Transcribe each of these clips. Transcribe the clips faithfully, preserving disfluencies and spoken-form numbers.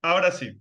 Ahora sí.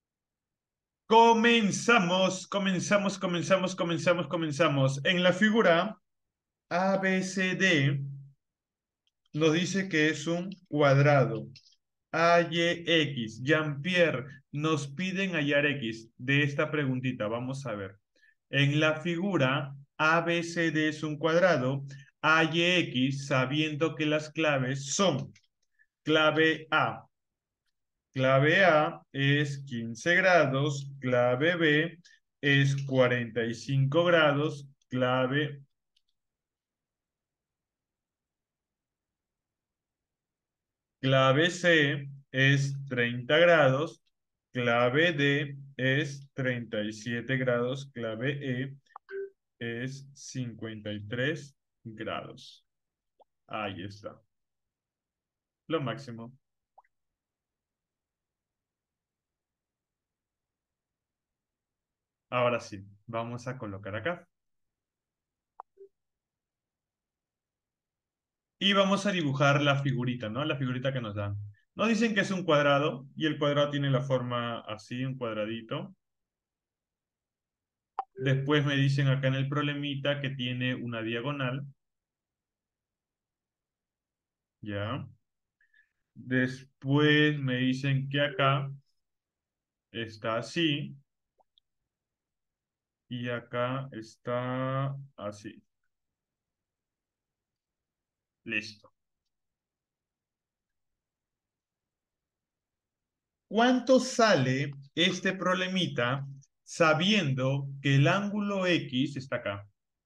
Comenzamos, comenzamos, comenzamos, comenzamos, comenzamos. En la figura A B C D nos dice que es un cuadrado. A Y X. Jean-Pierre, nos piden hallar X de esta preguntita. Vamos a ver. En la figura A B C D es un cuadrado. A Y X, sabiendo que las claves son clave A. Clave A es quince grados, clave B es cuarenta y cinco grados, clave, clave C es treinta grados, clave D es treinta y siete grados, clave E es cincuenta y tres grados. Ahí está. Lo máximo. Ahora sí, vamos a colocar acá. Y vamos a dibujar la figurita, ¿no? La figurita que nos dan. Nos dicen que es un cuadrado y el cuadrado tiene la forma así, un cuadradito. Después me dicen acá en el problemita que tiene una diagonal, ¿ya? Después me dicen que acá está así y acá está así. Listo. ¿Cuánto sale este problemita sabiendo que el ángulo X está acá?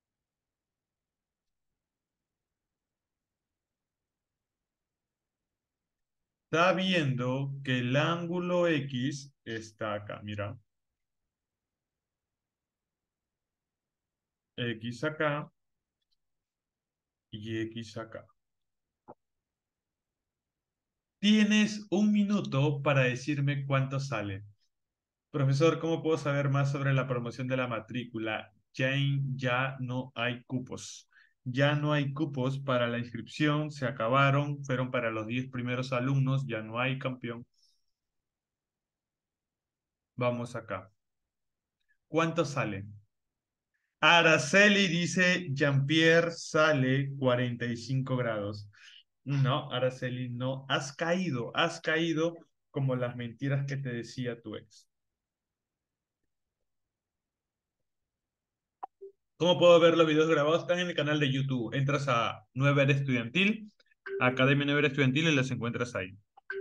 Sabiendo que el ángulo X está acá, mira. X acá y X acá. Tienes un minuto para decirme cuánto sale. Profesor, ¿cómo puedo saber más sobre la promoción de la matrícula? Jane, ya no hay cupos. Ya no hay cupos para la inscripción, se acabaron, fueron para los diez primeros alumnos, ya no hay campeón. Vamos acá. ¿Cuánto sale? Araceli dice, Jean-Pierre sale cuarenta y cinco grados. No, Araceli, no. Has caído, has caído como las mentiras que te decía tu ex. ¿Cómo puedo ver los videos grabados? Están en el canal de YouTube. Entras a nueve Era Estudiantil, Academia nueve Era Estudiantil y las encuentras ahí.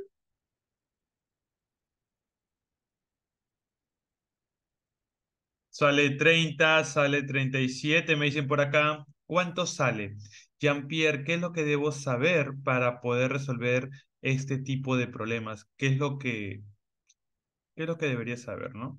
Sale treinta, sale treinta y siete, me dicen por acá. ¿Cuánto sale? Jean-Pierre, ¿qué es lo que debo saber para poder resolver este tipo de problemas? ¿Qué es lo que, qué es lo que debería saber, no?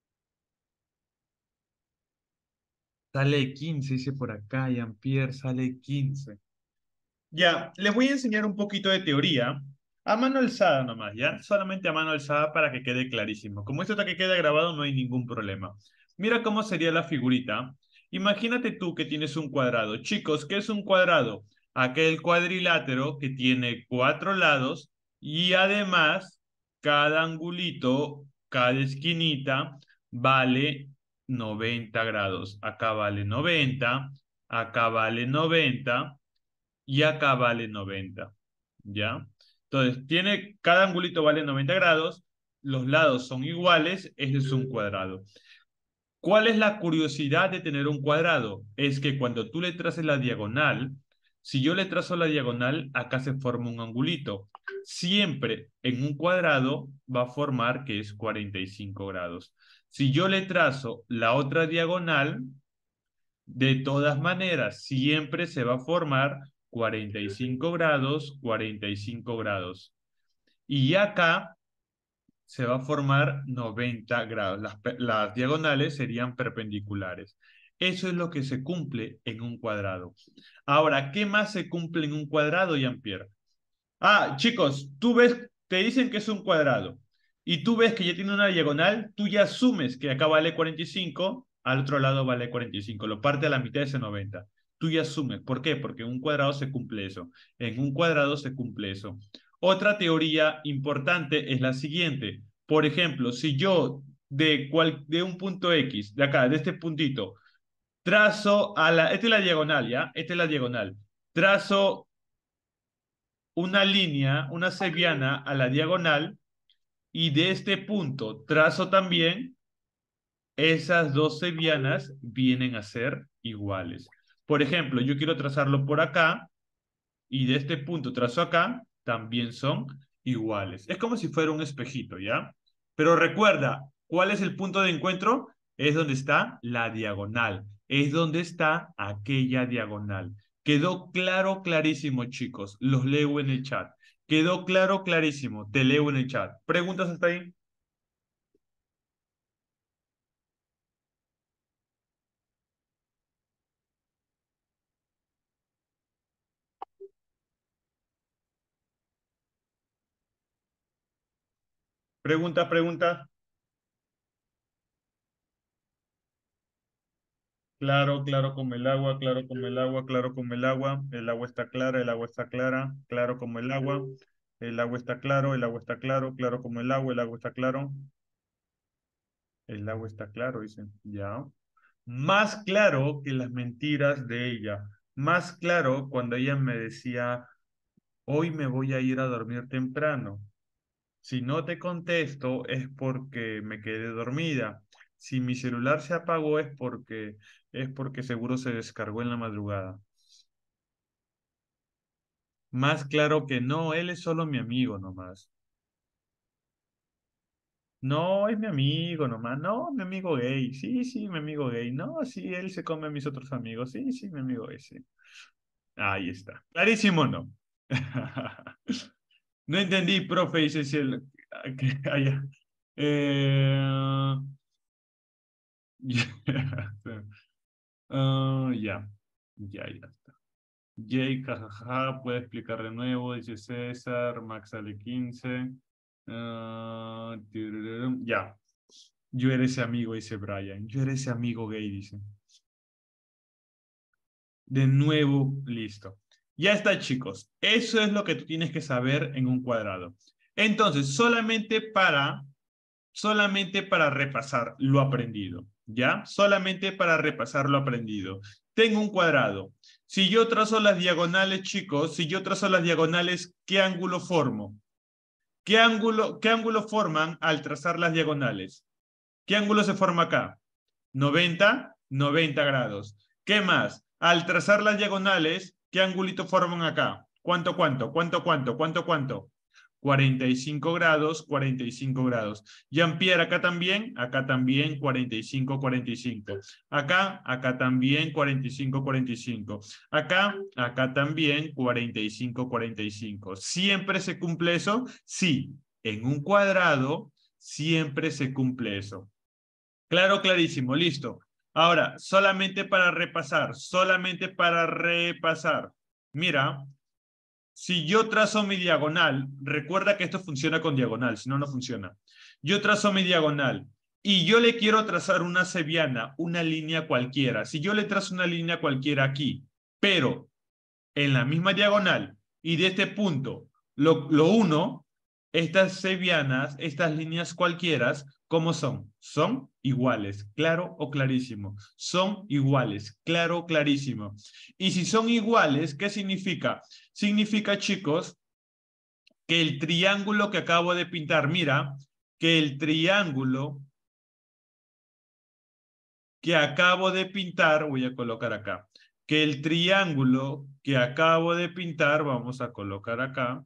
Sale quince, dice por acá, Jean-Pierre, sale quince. Ya, les voy a enseñar un poquito de teoría a mano alzada nomás, ¿ya? Solamente a mano alzada para que quede clarísimo. Como esto está que queda grabado, no hay ningún problema. Mira cómo sería la figurita. Imagínate tú que tienes un cuadrado. Chicos, ¿qué es un cuadrado? Aquel cuadrilátero que tiene cuatro lados y además cada angulito, cada esquinita vale noventa grados. Acá vale noventa, acá vale noventa y acá vale noventa, ¿ya? Entonces, tiene, cada angulito vale noventa grados, los lados son iguales, ese es un cuadrado. ¿Cuál es la curiosidad de tener un cuadrado? Es que cuando tú le traces la diagonal, si yo le trazo la diagonal, acá se forma un angulito. Siempre en un cuadrado va a formar que es cuarenta y cinco grados. Si yo le trazo la otra diagonal, de todas maneras, siempre se va a formar cuarenta y cinco grados, cuarenta y cinco grados. Y acá se va a formar noventa grados. Las, las diagonales serían perpendiculares. Eso es lo que se cumple en un cuadrado. Ahora, ¿qué más se cumple en un cuadrado, Jean-Pierre? Ah, chicos, tú ves, te dicen que es un cuadrado y tú ves que ya tiene una diagonal, tú ya asumes que acá vale cuarenta y cinco, al otro lado vale cuarenta y cinco, lo parte a la mitad de ese noventa. Tú ya asumes. ¿Por qué? Porque en un cuadrado se cumple eso. En un cuadrado se cumple eso. Otra teoría importante es la siguiente. Por ejemplo, si yo de, cual, de un punto X, de acá, de este puntito, trazo a la, esta es la diagonal, ¿ya? Esta es la diagonal. Trazo una línea, una seviana a la diagonal y de este punto trazo también, esas dos sevianas vienen a ser iguales. Por ejemplo, yo quiero trazarlo por acá y de este punto trazo acá, también son iguales. Es como si fuera un espejito, ¿ya? Pero recuerda, ¿cuál es el punto de encuentro? Es donde está la diagonal. Es donde está aquella diagonal. Quedó claro, clarísimo, chicos. Los leo en el chat. Quedó claro, clarísimo. Te leo en el chat. ¿Preguntas hasta ahí? Pregunta, pregunta. Claro, claro como el agua, claro como el agua, claro como el agua. El agua está clara, el agua está clara, claro como el agua. El agua está claro, el agua está claro, claro como el agua, el agua está claro. El agua está claro, dicen. Ya. Más claro que las mentiras de ella. Más claro cuando ella me decía, hoy me voy a ir a dormir temprano. Si no te contesto es porque me quedé dormida. Si mi celular se apagó es porque es porque seguro se descargó en la madrugada. Más claro que no, él es solo mi amigo nomás. No, es mi amigo nomás. No, mi amigo gay. Sí, sí, mi amigo gay. No, sí, él se come a mis otros amigos. Sí, sí, mi amigo gay, sí. Ahí está. Clarísimo, ¿no? No entendí, profe, dice si el... que haya- Eh... Ah, ya, ya, ya está. Jake, jajaja, puede explicar de nuevo, dice César. Max sale quince. Ah, tirururum, ya. Yo era ese amigo, dice Brian. Yo era ese amigo gay, dice. De nuevo, listo. Ya está, chicos. Eso es lo que tú tienes que saber en un cuadrado. Entonces, solamente para, solamente para repasar lo aprendido, ¿ya? Solamente para repasar lo aprendido. Tengo un cuadrado. Si yo trazo las diagonales, chicos, si yo trazo las diagonales, ¿qué ángulo formo? ¿Qué ángulo, qué ángulo forman al trazar las diagonales? ¿Qué ángulo se forma acá? noventa, noventa grados. ¿Qué más? Al trazar las diagonales, ¿qué angulito forman acá? ¿Cuánto, cuánto? ¿Cuánto, cuánto? ¿Cuánto, cuánto? cuarenta y cinco grados, cuarenta y cinco grados. Jean-Pierre, acá también, acá también cuarenta y cinco, cuarenta y cinco. Acá, acá también cuarenta y cinco, cuarenta y cinco. Acá, acá también cuarenta y cinco, cuarenta y cinco. ¿Siempre se cumple eso? Sí, en un cuadrado siempre se cumple eso. Claro, clarísimo, listo. Ahora, solamente para repasar, solamente para repasar. Mira, si yo trazo mi diagonal, recuerda que esto funciona con diagonal, si no, no funciona. Yo trazo mi diagonal y yo le quiero trazar una seviana, una línea cualquiera. Si yo le trazo una línea cualquiera aquí, pero en la misma diagonal y de este punto lo, lo uno, estas sevianas, estas líneas cualquiera, ¿cómo son? Son iguales, claro o clarísimo. Son iguales, claro, clarísimo. Y si son iguales, ¿qué significa? Significa, chicos, que el triángulo que acabo de pintar, mira, que el triángulo que acabo de pintar, voy a colocar acá, que el triángulo que acabo de pintar, vamos a colocar acá,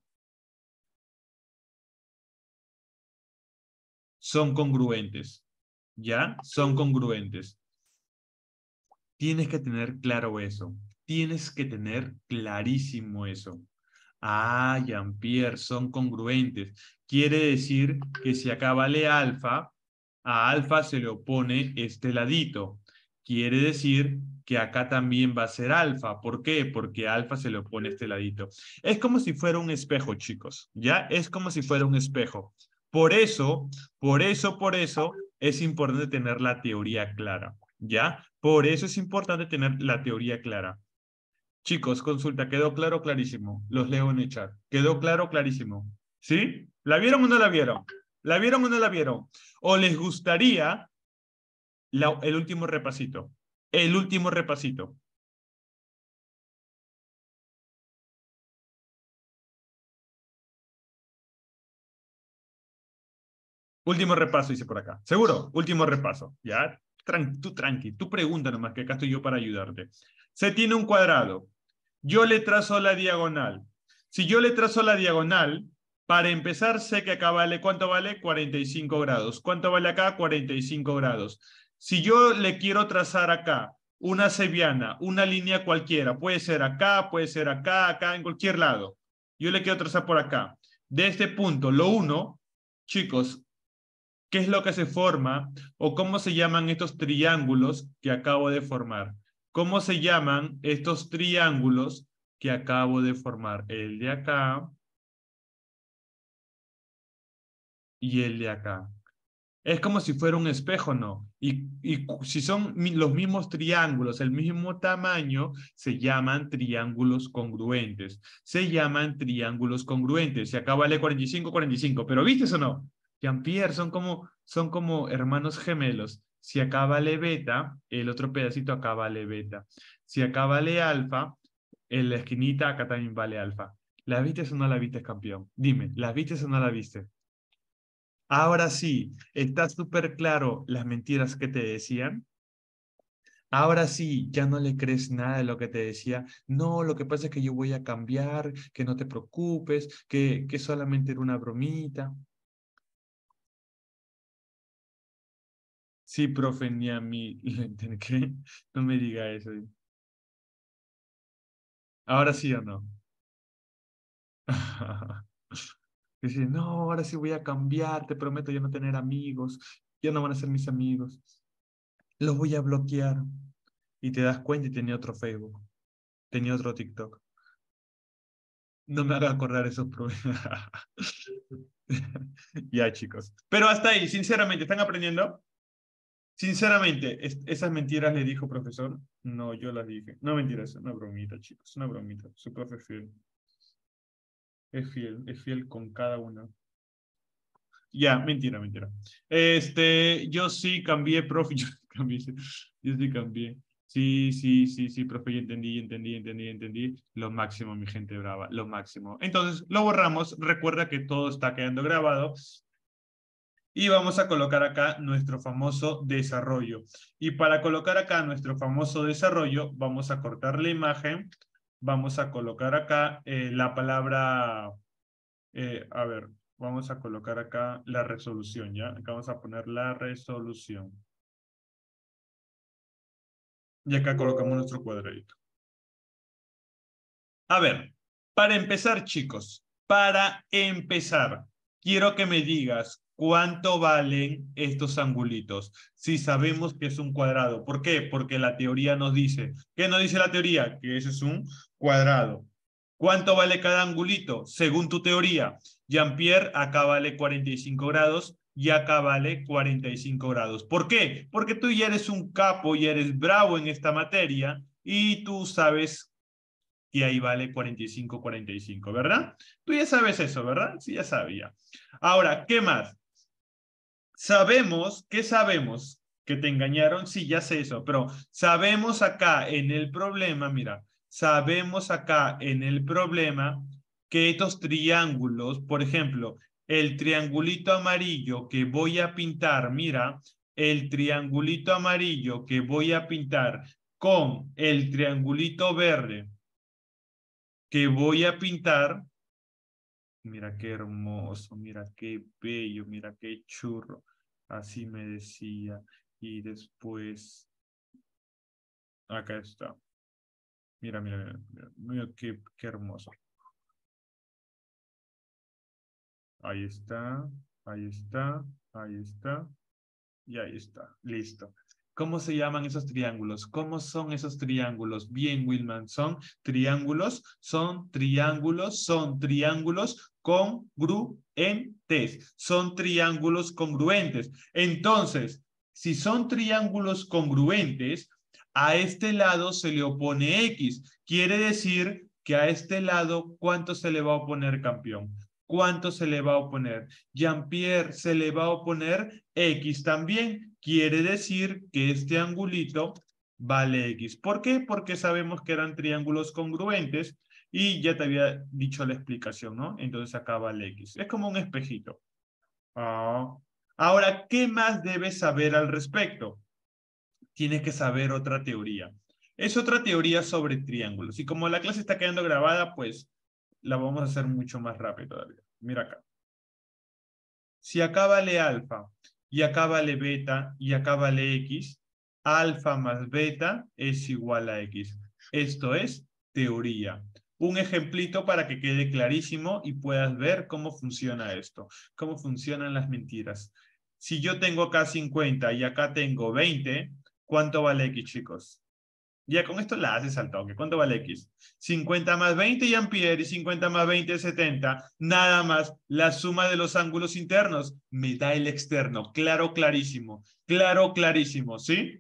son congruentes, ¿ya? Son congruentes. Tienes que tener claro eso. Tienes que tener clarísimo eso. Ah, Jean-Pierre, son congruentes. Quiere decir que si acá vale alfa, a alfa se le opone este ladito. Quiere decir que acá también va a ser alfa. ¿Por qué? Porque a alfa se le opone este ladito. Es como si fuera un espejo, chicos. ¿Ya? Es como si fuera un espejo. Por eso, por eso, por eso es importante tener la teoría clara. ¿Ya? Por eso es importante tener la teoría clara. Chicos, consulta, ¿quedó claro, clarísimo? Los leo en el chat. ¿Quedó claro, clarísimo? ¿Sí? ¿La vieron o no la vieron? ¿La vieron o no la vieron? ¿O les gustaría la, el último repasito? El último repasito. Último repaso, dice por acá. ¿Seguro? Último repaso. Ya, Tran tú tranqui, tú pregunta nomás, que acá estoy yo para ayudarte. Se tiene un cuadrado. Yo le trazo la diagonal. Si yo le trazo la diagonal, para empezar, sé que acá vale, ¿cuánto vale? cuarenta y cinco grados. ¿Cuánto vale acá? cuarenta y cinco grados. Si yo le quiero trazar acá una seviana, una línea cualquiera, puede ser acá, puede ser acá, acá, en cualquier lado. Yo le quiero trazar por acá. De este punto, lo uno, chicos, ¿qué es lo que se forma o cómo se llaman estos triángulos que acabo de formar? ¿Cómo se llaman estos triángulos que acabo de formar? El de acá y el de acá. Es como si fuera un espejo, ¿no? Y, y si son los mismos triángulos, el mismo tamaño, se llaman triángulos congruentes. Se llaman triángulos congruentes. Si acá vale cuarenta y cinco, cuarenta y cinco. Pero ¿viste eso no? Jean-Pierre, son como, son como hermanos gemelos. Si acá vale beta, el otro pedacito acá vale beta. Si acá vale alfa, en la esquinita acá también vale alfa. ¿La viste o no la viste, campeón? Dime, ¿la viste o no la viste? Ahora sí, está súper claro las mentiras que te decían. Ahora sí, ya no le crees nada de lo que te decía. No, lo que pasa es que yo voy a cambiar, que no te preocupes, que, que solamente era una bromita. Sí, profe, ni a mí. ¿Qué? No me diga eso. Ahora sí o no. Dice, no, ahora sí voy a cambiar, te prometo ya no tener amigos, ya no van a ser mis amigos. Los voy a bloquear. Y te das cuenta y tenía otro Facebook, tenía otro TikTok. No me haga acordar esos problemas. Ya, chicos. Pero hasta ahí, sinceramente, ¿están aprendiendo? Sinceramente, es- ¿esas mentiras le dijo profesor? No, yo las dije. No, mentiras, es una bromita, chicos, una bromita. Su profe es fiel. Es fiel, es fiel con cada una. Ya, mentira, mentira. Este, yo sí cambié, profe, yo sí cambié, sí, yo sí cambié. Sí, sí, sí, sí, profe, ya entendí, ya entendí, ya entendí, ya entendí. Lo máximo, mi gente brava, lo máximo. Entonces, lo borramos. Recuerda que todo está quedando grabado. Y vamos a colocar acá nuestro famoso desarrollo. Y para colocar acá nuestro famoso desarrollo, vamos a cortar la imagen. Vamos a colocar acá eh, la palabra, eh, a ver, vamos a colocar acá la resolución, ¿ya? Acá vamos a poner la resolución. Y acá colocamos nuestro cuadradito. A ver, para empezar, chicos, para empezar, quiero que me digas cuánto valen estos angulitos. Si sabemos que es un cuadrado. ¿Por qué? Porque la teoría nos dice. ¿Qué nos dice la teoría? Que ese es un cuadrado. ¿Cuánto vale cada angulito? Según tu teoría. Jean-Pierre, acá vale cuarenta y cinco grados y acá vale cuarenta y cinco grados. ¿Por qué? Porque tú ya eres un capo y eres bravo en esta materia y tú sabes y ahí vale cuarenta y cinco, cuarenta y cinco, ¿verdad? Tú ya sabes eso, ¿verdad? Sí, ya sabía. Ahora, ¿qué más? Sabemos, ¿qué sabemos? Que te engañaron, sí, ya sé eso, pero sabemos acá en el problema, mira, sabemos acá en el problema que estos triángulos, por ejemplo, el triangulito amarillo que voy a pintar, mira, el triangulito amarillo que voy a pintar con el triangulito verde que voy a pintar. Mira qué hermoso, mira qué bello, mira qué churro. Así me decía. Y después, acá está. Mira, mira, mira, mira, mira qué, qué hermoso. Ahí está, ahí está, ahí está. Y ahí está, listo. ¿Cómo se llaman esos triángulos? ¿Cómo son esos triángulos? Bien, Wilman, son triángulos, son triángulos, son triángulos congruentes. Son triángulos congruentes. Entonces, si son triángulos congruentes, a este lado se le opone X. Quiere decir que a este lado, ¿cuánto se le va a oponer, campeón? ¿cuánto se le va a oponer? Jean-Pierre, se le va a oponer X también. Quiere decir que este angulito vale X. ¿Por qué? Porque sabemos que eran triángulos congruentes y ya te había dicho la explicación, ¿no? Entonces acá vale X. Es como un espejito. Ah. Ahora, ¿qué más debes saber al respecto? Tienes que saber otra teoría. Es otra teoría sobre triángulos. Y como la clase está quedando grabada, pues la vamos a hacer mucho más rápido todavía. Mira acá. Si acá vale alfa, y acá vale beta, y acá vale X, alfa más beta es igual a X. Esto es teoría. Un ejemplito para que quede clarísimo y puedas ver cómo funciona esto, cómo funcionan las mentiras. Si yo tengo acá cincuenta y acá tengo veinte, ¿cuánto vale X, chicos? Ya con esto la haces al toque. ¿Cuánto vale X? cincuenta más veinte y Ampere y cincuenta más veinte es setenta. Nada más la suma de los ángulos internos me da el externo. Claro, clarísimo. Claro, clarísimo. ¿Sí?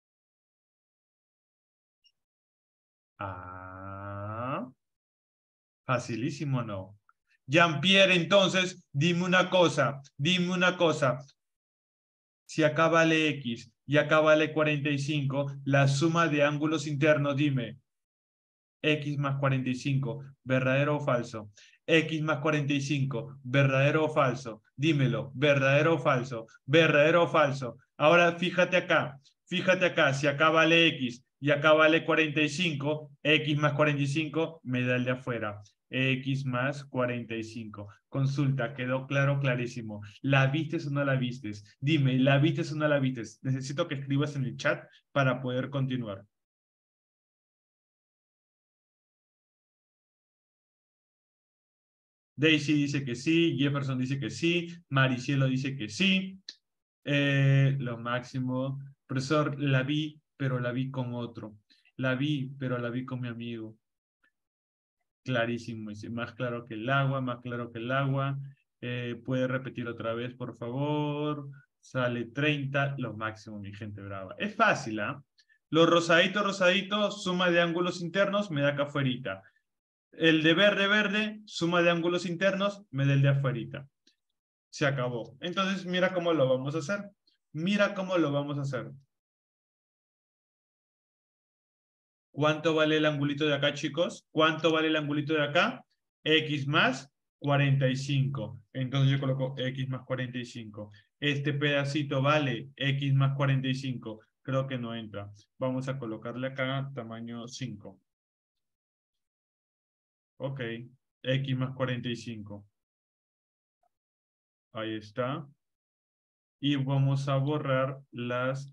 Ah, facilísimo, ¿no? Jean-Pierre, entonces, dime una cosa. Dime una cosa. Si acá vale X y acá vale cuarenta y cinco, la suma de ángulos internos, dime. X más cuarenta y cinco, ¿verdadero o falso? X más cuarenta y cinco, ¿verdadero o falso? Dímelo, ¿verdadero o falso? ¿Verdadero o falso? Ahora fíjate acá, fíjate acá, si acá vale X y acá vale cuarenta y cinco, X más cuarenta y cinco me da el de afuera. X más cuarenta y cinco. Consulta, quedó claro, clarísimo. ¿La vistes o no la vistes? Dime, ¿la vistes o no la vistes? Necesito que escribas en el chat para poder continuar. Daisy dice que sí, Jefferson dice que sí, Maricielo dice que sí. Eh, lo máximo. Profesor, la vi, pero la vi con otro. La vi, pero la vi con mi amigo. Clarísimo, dice, más claro que el agua, más claro que el agua. Eh, ¿puede repetir otra vez, por favor? Sale treinta, lo máximo, mi gente brava. Es fácil, ¿ah? ¿eh? Los rosaditos, rosaditos, suma de ángulos internos, me da acá afuerita. El de verde, verde, suma de ángulos internos, me da el de afuerita. Se acabó. Entonces, mira cómo lo vamos a hacer. Mira cómo lo vamos a hacer. ¿Cuánto vale el angulito de acá, chicos? ¿Cuánto vale el angulito de acá? X más cuarenta y cinco. Entonces yo coloco X más cuarenta y cinco. Este pedacito vale X más cuarenta y cinco. Creo que no entra. Vamos a colocarle acá tamaño cinco. Ok. X más cuarenta y cinco. Ahí está. Y vamos a borrar las...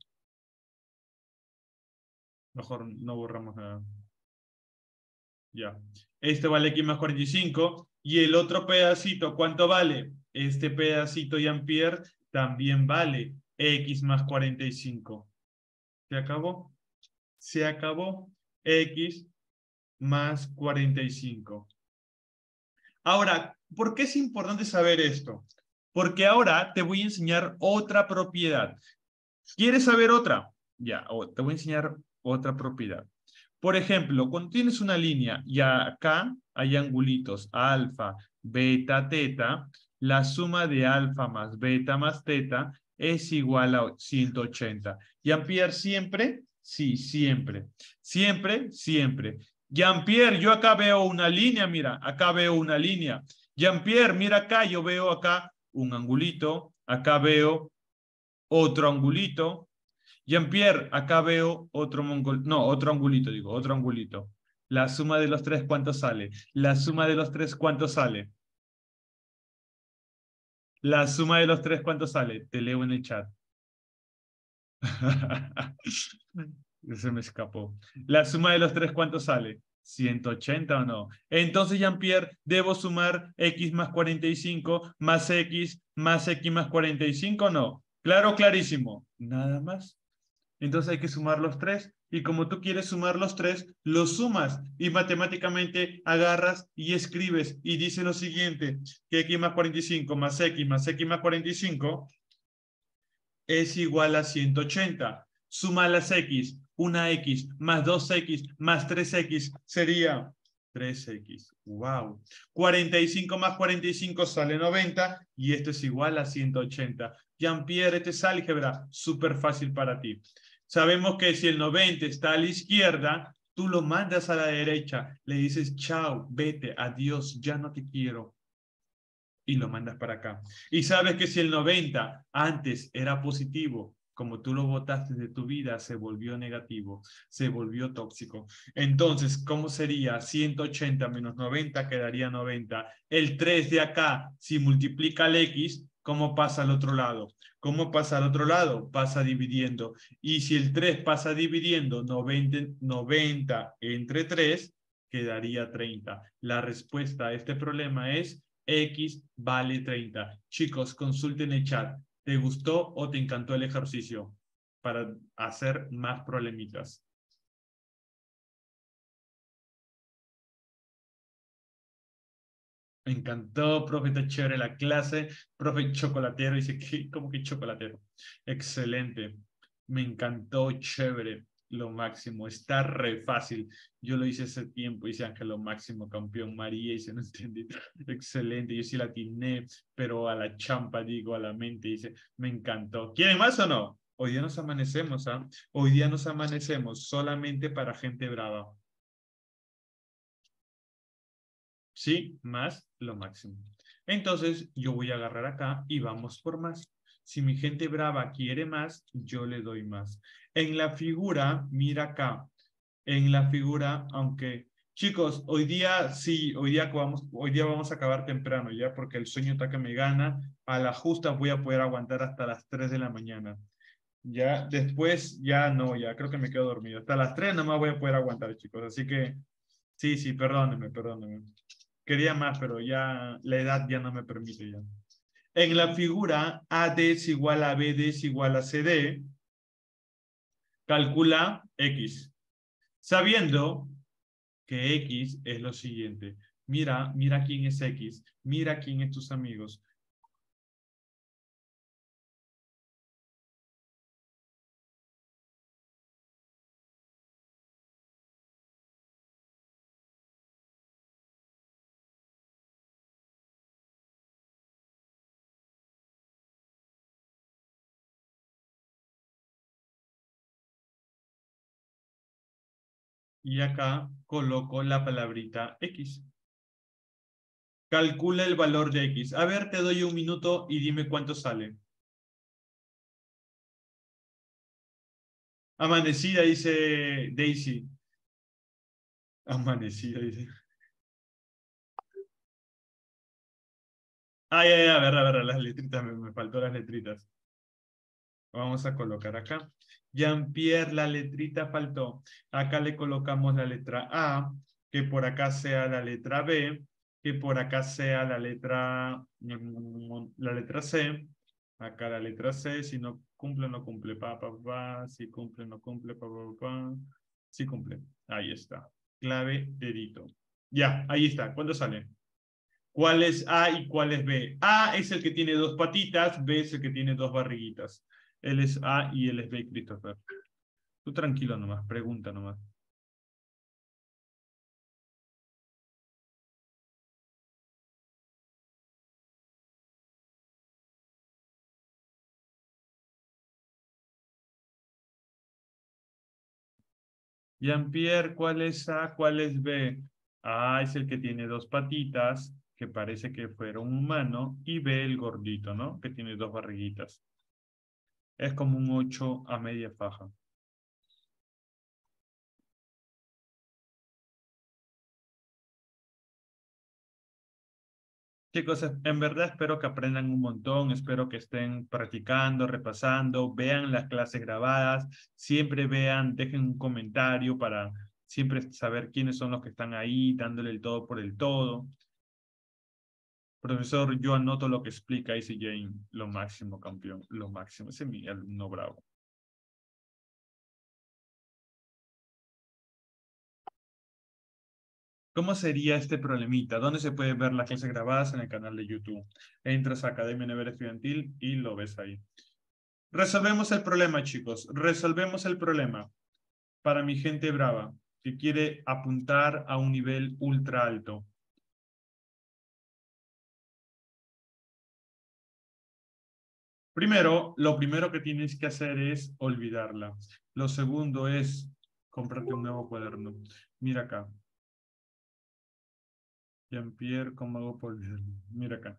Mejor no borramos nada. Ya. Este vale X más cuarenta y cinco. Y el otro pedacito, ¿cuánto vale? Este pedacito y Ampere también vale X más cuarenta y cinco. ¿Se acabó? Se acabó. X más cuarenta y cinco. Ahora, ¿por qué es importante saber esto? Porque ahora te voy a enseñar otra propiedad. ¿Quieres saber otra? Ya, te voy a enseñar otra propiedad. Por ejemplo, cuando tienes una línea y acá hay angulitos alfa, beta, teta, la suma de alfa más beta más teta es igual a ciento ochenta. ¿Jean-Pierre siempre? Sí, siempre. Siempre, siempre. Jean-Pierre, yo acá veo una línea, mira, acá veo una línea. Jean-Pierre, mira acá, yo veo acá un angulito, acá veo otro angulito. Jean-Pierre, acá veo otro mongol, no, otro angulito, digo, otro angulito. La suma de los tres, ¿cuánto sale? La suma de los tres, ¿cuánto sale? La suma de los tres, ¿cuánto sale? Te leo en el chat. Se me escapó. La suma de los tres, ¿cuánto sale? ¿ciento ochenta o no? Entonces, Jean-Pierre, debo sumar X más cuarenta y cinco más X más X más cuarenta y cinco, ¿no? Claro, clarísimo. Nada más. Entonces hay que sumar los tres. Y como tú quieres sumar los tres, los sumas y matemáticamente agarras y escribes y dice lo siguiente, que X más cuarenta y cinco más X más X más cuarenta y cinco es igual a ciento ochenta. Suma las X, una X más dos X más tres X sería tres equis. Wow. cuarenta y cinco más cuarenta y cinco sale noventa y esto es igual a ciento ochenta. Jean-Pierre, este es álgebra súper fácil para ti. Sabemos que si el noventa está a la izquierda, tú lo mandas a la derecha, le dices chao, vete, adiós, ya no te quiero y lo mandas para acá. Y sabes que si el noventa antes era positivo, como tú lo votaste de tu vida, se volvió negativo, se volvió tóxico. Entonces, ¿cómo sería? ciento ochenta menos noventa quedaría noventa. El tres de acá, si multiplica el X, ¿cómo pasa al otro lado? ¿Cómo pasa al otro lado? Pasa dividiendo. Y si el tres pasa dividiendo noventa, noventa entre tres, quedaría treinta. La respuesta a este problema es X vale treinta. Chicos, consulten el chat. ¿Te gustó o te encantó el ejercicio? Para hacer más problemitas. Me encantó, profe, está chévere la clase. Profe chocolatero, dice, ¿qué? ¿Cómo que chocolatero? Excelente. Me encantó, chévere. Lo máximo. Está re fácil. Yo lo hice hace tiempo, dice Ángel, lo máximo, campeón María, y se no entendí. Excelente, yo sí la atiné, pero a la champa, digo, a la mente, dice, me encantó. ¿Quieren más o no? Hoy día nos amanecemos, ¿ah? Hoy día nos amanecemos solamente para gente brava. ¿Sí? Más lo máximo. Entonces, yo voy a agarrar acá y vamos por más. Si mi gente brava quiere más, yo le doy más. En la figura, mira acá. En la figura, aunque... Chicos, hoy día sí, hoy día vamos, hoy día vamos a acabar temprano ya, porque el sueño está que me gana. A la justa voy a poder aguantar hasta las tres de la mañana. Ya, después, ya no, ya creo que me quedo dormido. Hasta las tres nomás voy a poder aguantar, chicos. Así que, sí, sí, perdónenme, perdónenme. Quería más, pero ya la edad ya no me permite ya. En la figura A D es igual a B D es igual a C D, calcula X. Sabiendo que X es lo siguiente. Mira, mira quién es X. Mira quién es tus amigos. Y acá coloco la palabrita X. Calcula el valor de X. A ver, te doy un minuto y dime cuánto sale. Amanecida, dice Daisy. Amanecida, dice. Ay, ay, ay, a ver, a ver, las letritas, me, me faltó las letritas. Vamos a colocar acá. Jean-Pierre, la letrita faltó. Acá le colocamos la letra A, que por acá sea la letra B, que por acá sea la letra, mm, la letra C. Acá la letra C, si no cumple, no cumple, pa, pa, pa, si cumple, no cumple, pa, pa, pa, si cumple. Ahí está. Clave, dedito. Ya, ahí está. ¿Cuándo sale? ¿Cuál es A y cuál es B? A es el que tiene dos patitas, B es el que tiene dos barriguitas. Él es A y él es B, Christopher. Tú tranquilo nomás, pregunta nomás. Jean-Pierre, ¿cuál es A? ¿Cuál es B? A es el que tiene dos patitas, que parece que fuera un humano, y B el gordito, ¿no? Que tiene dos barriguitas. Es como un ocho a media faja. Chicos, en verdad espero que aprendan un montón, espero que estén practicando, repasando, vean las clases grabadas, siempre vean, dejen un comentario para siempre saber quiénes son los que están ahí, dándole el todo por el todo. Profesor, yo anoto lo que explica, dice Jane, lo máximo, campeón, lo máximo, ese es mi alumno bravo. ¿Cómo sería este problemita? ¿Dónde se puede ver las clases grabadas? En el canal de YouTube. Entras a Academia Nivel Estudiantil y lo ves ahí. Resolvemos el problema, chicos. Resolvemos el problema para mi gente brava. que quiere apuntar a un nivel ultra alto. Primero, lo primero que tienes que hacer es olvidarla. Lo segundo es comprarte un nuevo cuaderno. Mira acá. Jean-Pierre, ¿cómo hago por olvidarlo? Mira acá.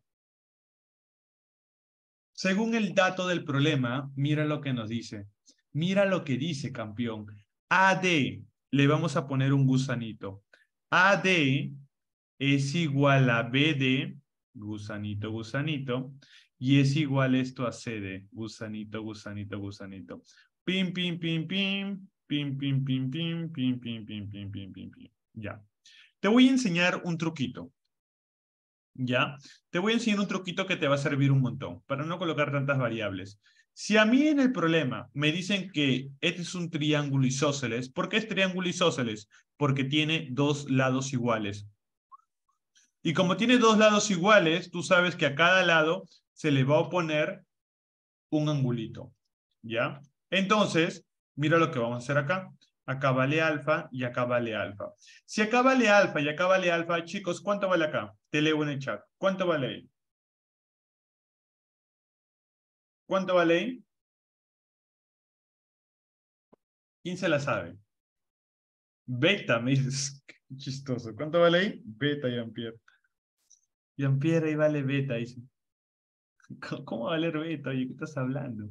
Según el dato del problema, mira lo que nos dice. Mira lo que dice, campeón. A D, le vamos a poner un gusanito. A D es igual a B D, gusanito, gusanito, y es igual esto a C D, gusanito, gusanito, gusanito. Pim, pim, pim, pim, pim, pim, pim, pim, pim, pim, pim, pim, pim, pim, pim. Ya. Te voy a enseñar un truquito. ¿Ya? Te voy a enseñar un truquito que te va a servir un montón para no colocar tantas variables. Si a mí en el problema me dicen que este es un triángulo isósceles, ¿por qué es triángulo isósceles? Porque tiene dos lados iguales. Y como tiene dos lados iguales, tú sabes que a cada lado se le va a oponer un angulito. ¿Ya? Entonces, mira lo que vamos a hacer acá. Acá vale alfa y acá vale alfa. Si acá vale alfa y acá vale alfa, chicos, ¿cuánto vale acá? Te leo en el chat. ¿Cuánto vale ahí? ¿Cuánto vale ahí? ¿Quién se la sabe? Beta, me dices. Qué chistoso. ¿Cuánto vale ahí? Beta, Jean-Pierre. Jean-Pierre ahí vale beta, dice. ¿Cómo va a valer beta? Oye, ¿qué estás hablando?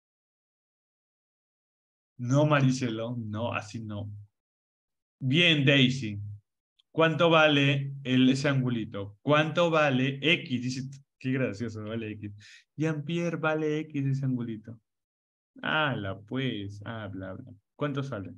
No, Maricelo, no, así no. Bien, Daisy. ¿Cuánto vale el, ese angulito? ¿Cuánto vale X? Dice, qué gracioso, vale X. Jean-Pierre vale X ese angulito. Habla, pues, habla, habla. ¿Cuánto sale?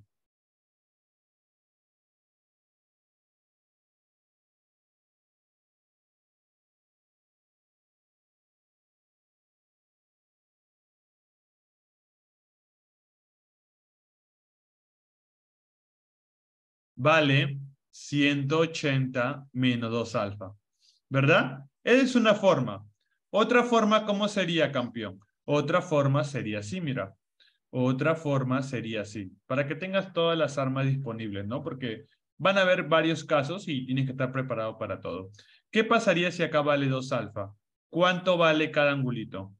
Vale ciento ochenta menos dos alfa. ¿Verdad? Esa es una forma. Otra forma, ¿cómo sería, campeón? Otra forma sería así, mira. Otra forma sería así. Para que tengas todas las armas disponibles, ¿no? Porque van a haber varios casos y tienes que estar preparado para todo. ¿Qué pasaría si acá vale dos alfa? ¿Cuánto vale cada angulito?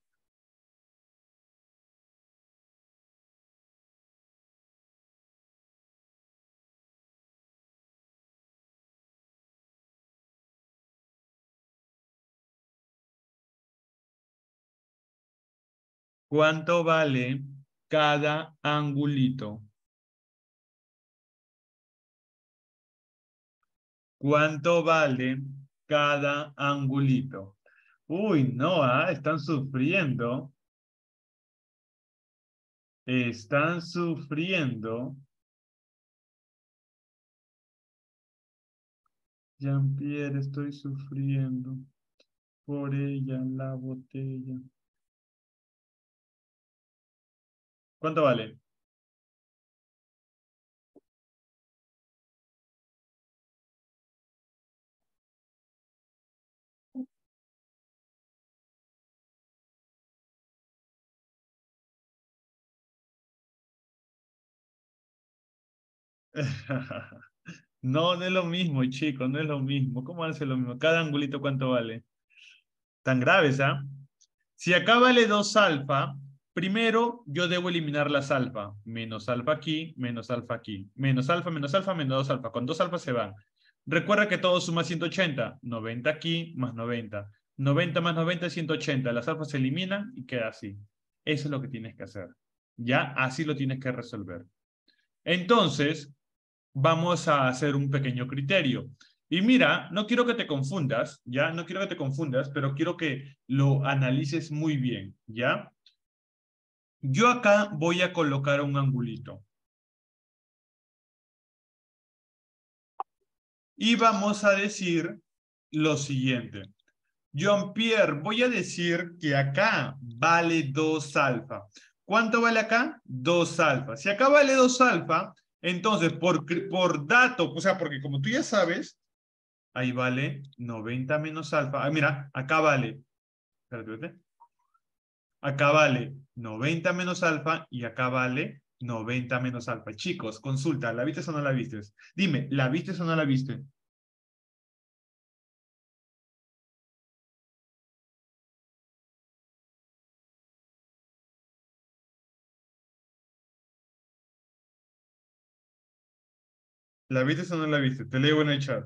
¿Cuánto vale cada angulito? ¿Cuánto vale cada angulito? Uy, no, ah, están sufriendo. Están sufriendo. Jean-Pierre, estoy sufriendo por ella en la botella. ¿Cuánto vale? No, no es lo mismo, chicos, no es lo mismo. ¿Cómo hace lo mismo? Cada angulito, ¿cuánto vale? Tan graves, ¿ah? Si acá vale dos alfa, primero yo debo eliminar las alfa. Menos alfa aquí, menos alfa aquí. Menos alfa, menos alfa, menos dos alfa. Con dos alfa se van. Recuerda que todo suma ciento ochenta. noventa aquí más noventa. noventa más noventa es ciento ochenta. Las alfas se eliminan y queda así. Eso es lo que tienes que hacer. Ya, así lo tienes que resolver. Entonces, vamos a hacer un pequeño criterio. Y mira, no quiero que te confundas, ¿ya? No quiero que te confundas, pero quiero que lo analices muy bien, ¿ya? Yo acá voy a colocar un angulito. Y vamos a decir lo siguiente. Jean-Pierre, voy a decir que acá vale dos alfa. ¿Cuánto vale acá? dos alfa. Si acá vale dos alfa, entonces por, por dato, o sea, porque como tú ya sabes, ahí vale noventa menos alfa. Ah, mira, acá vale, espérate, espérate. Acá vale noventa menos alfa y acá vale noventa menos alfa. Chicos, consulta, ¿la viste o no la viste? Dime, ¿la viste o no la viste? ¿La viste o no la viste? Te leo en el chat.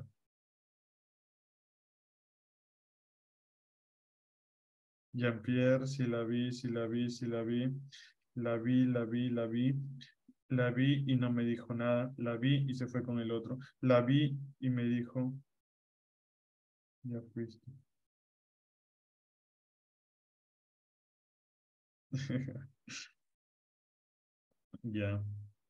Jean-Pierre, si la vi, si la vi, si la vi. La vi, la vi, la vi. La vi y no me dijo nada. La vi y se fue con el otro. La vi y me dijo, ya fuiste. Ya.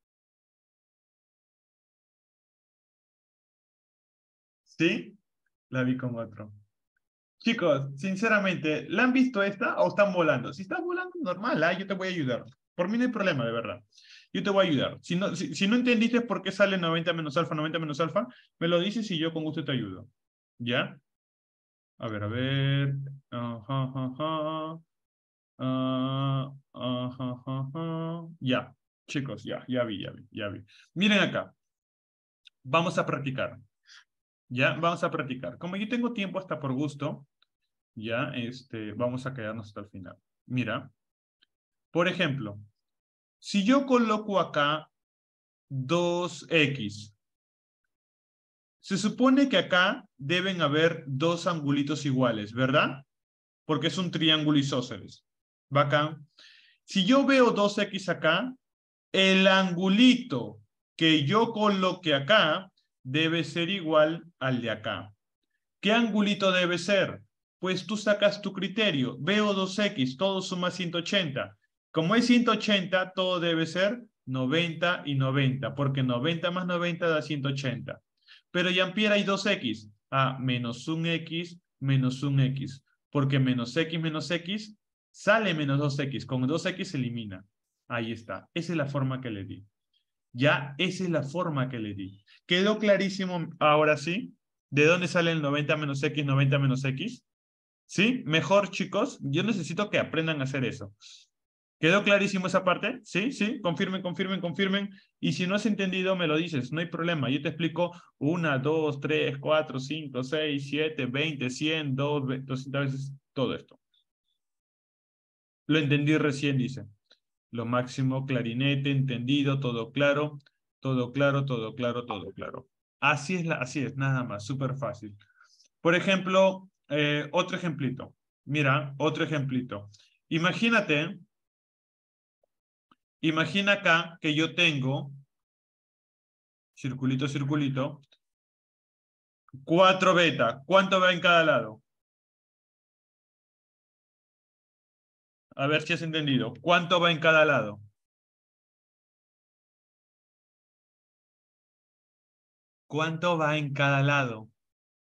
¿Sí? La vi con otro. Chicos, sinceramente, ¿la han visto esta o están volando? Si estás volando, normal, ¿ah? Yo te voy a ayudar. Por mí no hay problema, de verdad. Yo te voy a ayudar. Si no, si, si no entendiste por qué sale noventa menos alfa, noventa menos alfa, me lo dices y yo con gusto te ayudo. ¿Ya? A ver, a ver. Ajá, ajá, ajá. Ah, ajá, ajá, ajá. Ya, chicos, ya, ya vi, ya vi, ya vi. Miren acá, vamos a practicar. Ya, vamos a practicar. Como yo tengo tiempo hasta por gusto, ya, este, vamos a quedarnos hasta el final. Mira, por ejemplo, si yo coloco acá dos equis, se supone que acá deben haber dos angulitos iguales, ¿verdad? Porque es un triángulo isósceles. Bacán. Si yo veo dos equis acá, el angulito que yo coloque acá debe ser igual al de acá. ¿Qué angulito debe ser? Pues tú sacas tu criterio. Veo dos equis, todo suma ciento ochenta. Como es ciento ochenta, todo debe ser noventa y noventa, porque noventa más noventa da ciento ochenta. Pero Jean-Pierre hay dos equis. Ah, menos un equis, menos un equis. Porque menos x menos x sale menos dos equis. Con dos equis se elimina. Ahí está. Esa es la forma que le di. Ya, esa es la forma que le di. ¿Quedó clarísimo ahora sí? ¿De dónde sale el noventa menos x, noventa menos x? ¿Sí? Mejor, chicos. Yo necesito que aprendan a hacer eso. ¿Quedó clarísimo esa parte? ¿Sí? ¿Sí? Confirmen, confirmen, confirmen. Y si no has entendido, me lo dices. No hay problema. Yo te explico una, dos, tres, cuatro, cinco, seis, siete, veinte, cien, dos, doscientas veces todo esto. Lo entendí recién, dice. Lo máximo, clarinete, entendido, todo claro, todo claro, todo claro, todo claro. Así es, la, así es, nada más, súper fácil. Por ejemplo, eh, otro ejemplito. Mira, otro ejemplito. Imagínate, imagina acá que yo tengo, circulito, circulito, cuatro beta. ¿Cuánto va en cada lado? A ver si has entendido. ¿Cuánto va en cada lado? ¿Cuánto va en cada lado?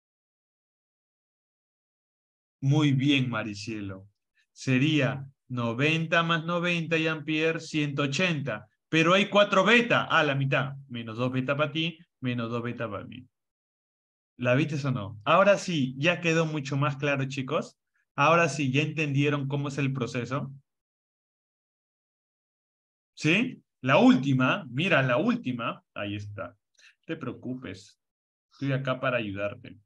Muy bien, Maricielo. Sería noventa más noventa y Ampere, ciento ochenta. Pero hay cuatro beta. Ah, la mitad. Menos dos beta para ti, menos dos beta para mí. ¿La viste o no? Ahora sí, ya quedó mucho más claro, chicos. Ahora sí, ya entendieron cómo es el proceso. ¿Sí? La última, mira, la última. Ahí está. No te preocupes. Estoy acá para ayudarte.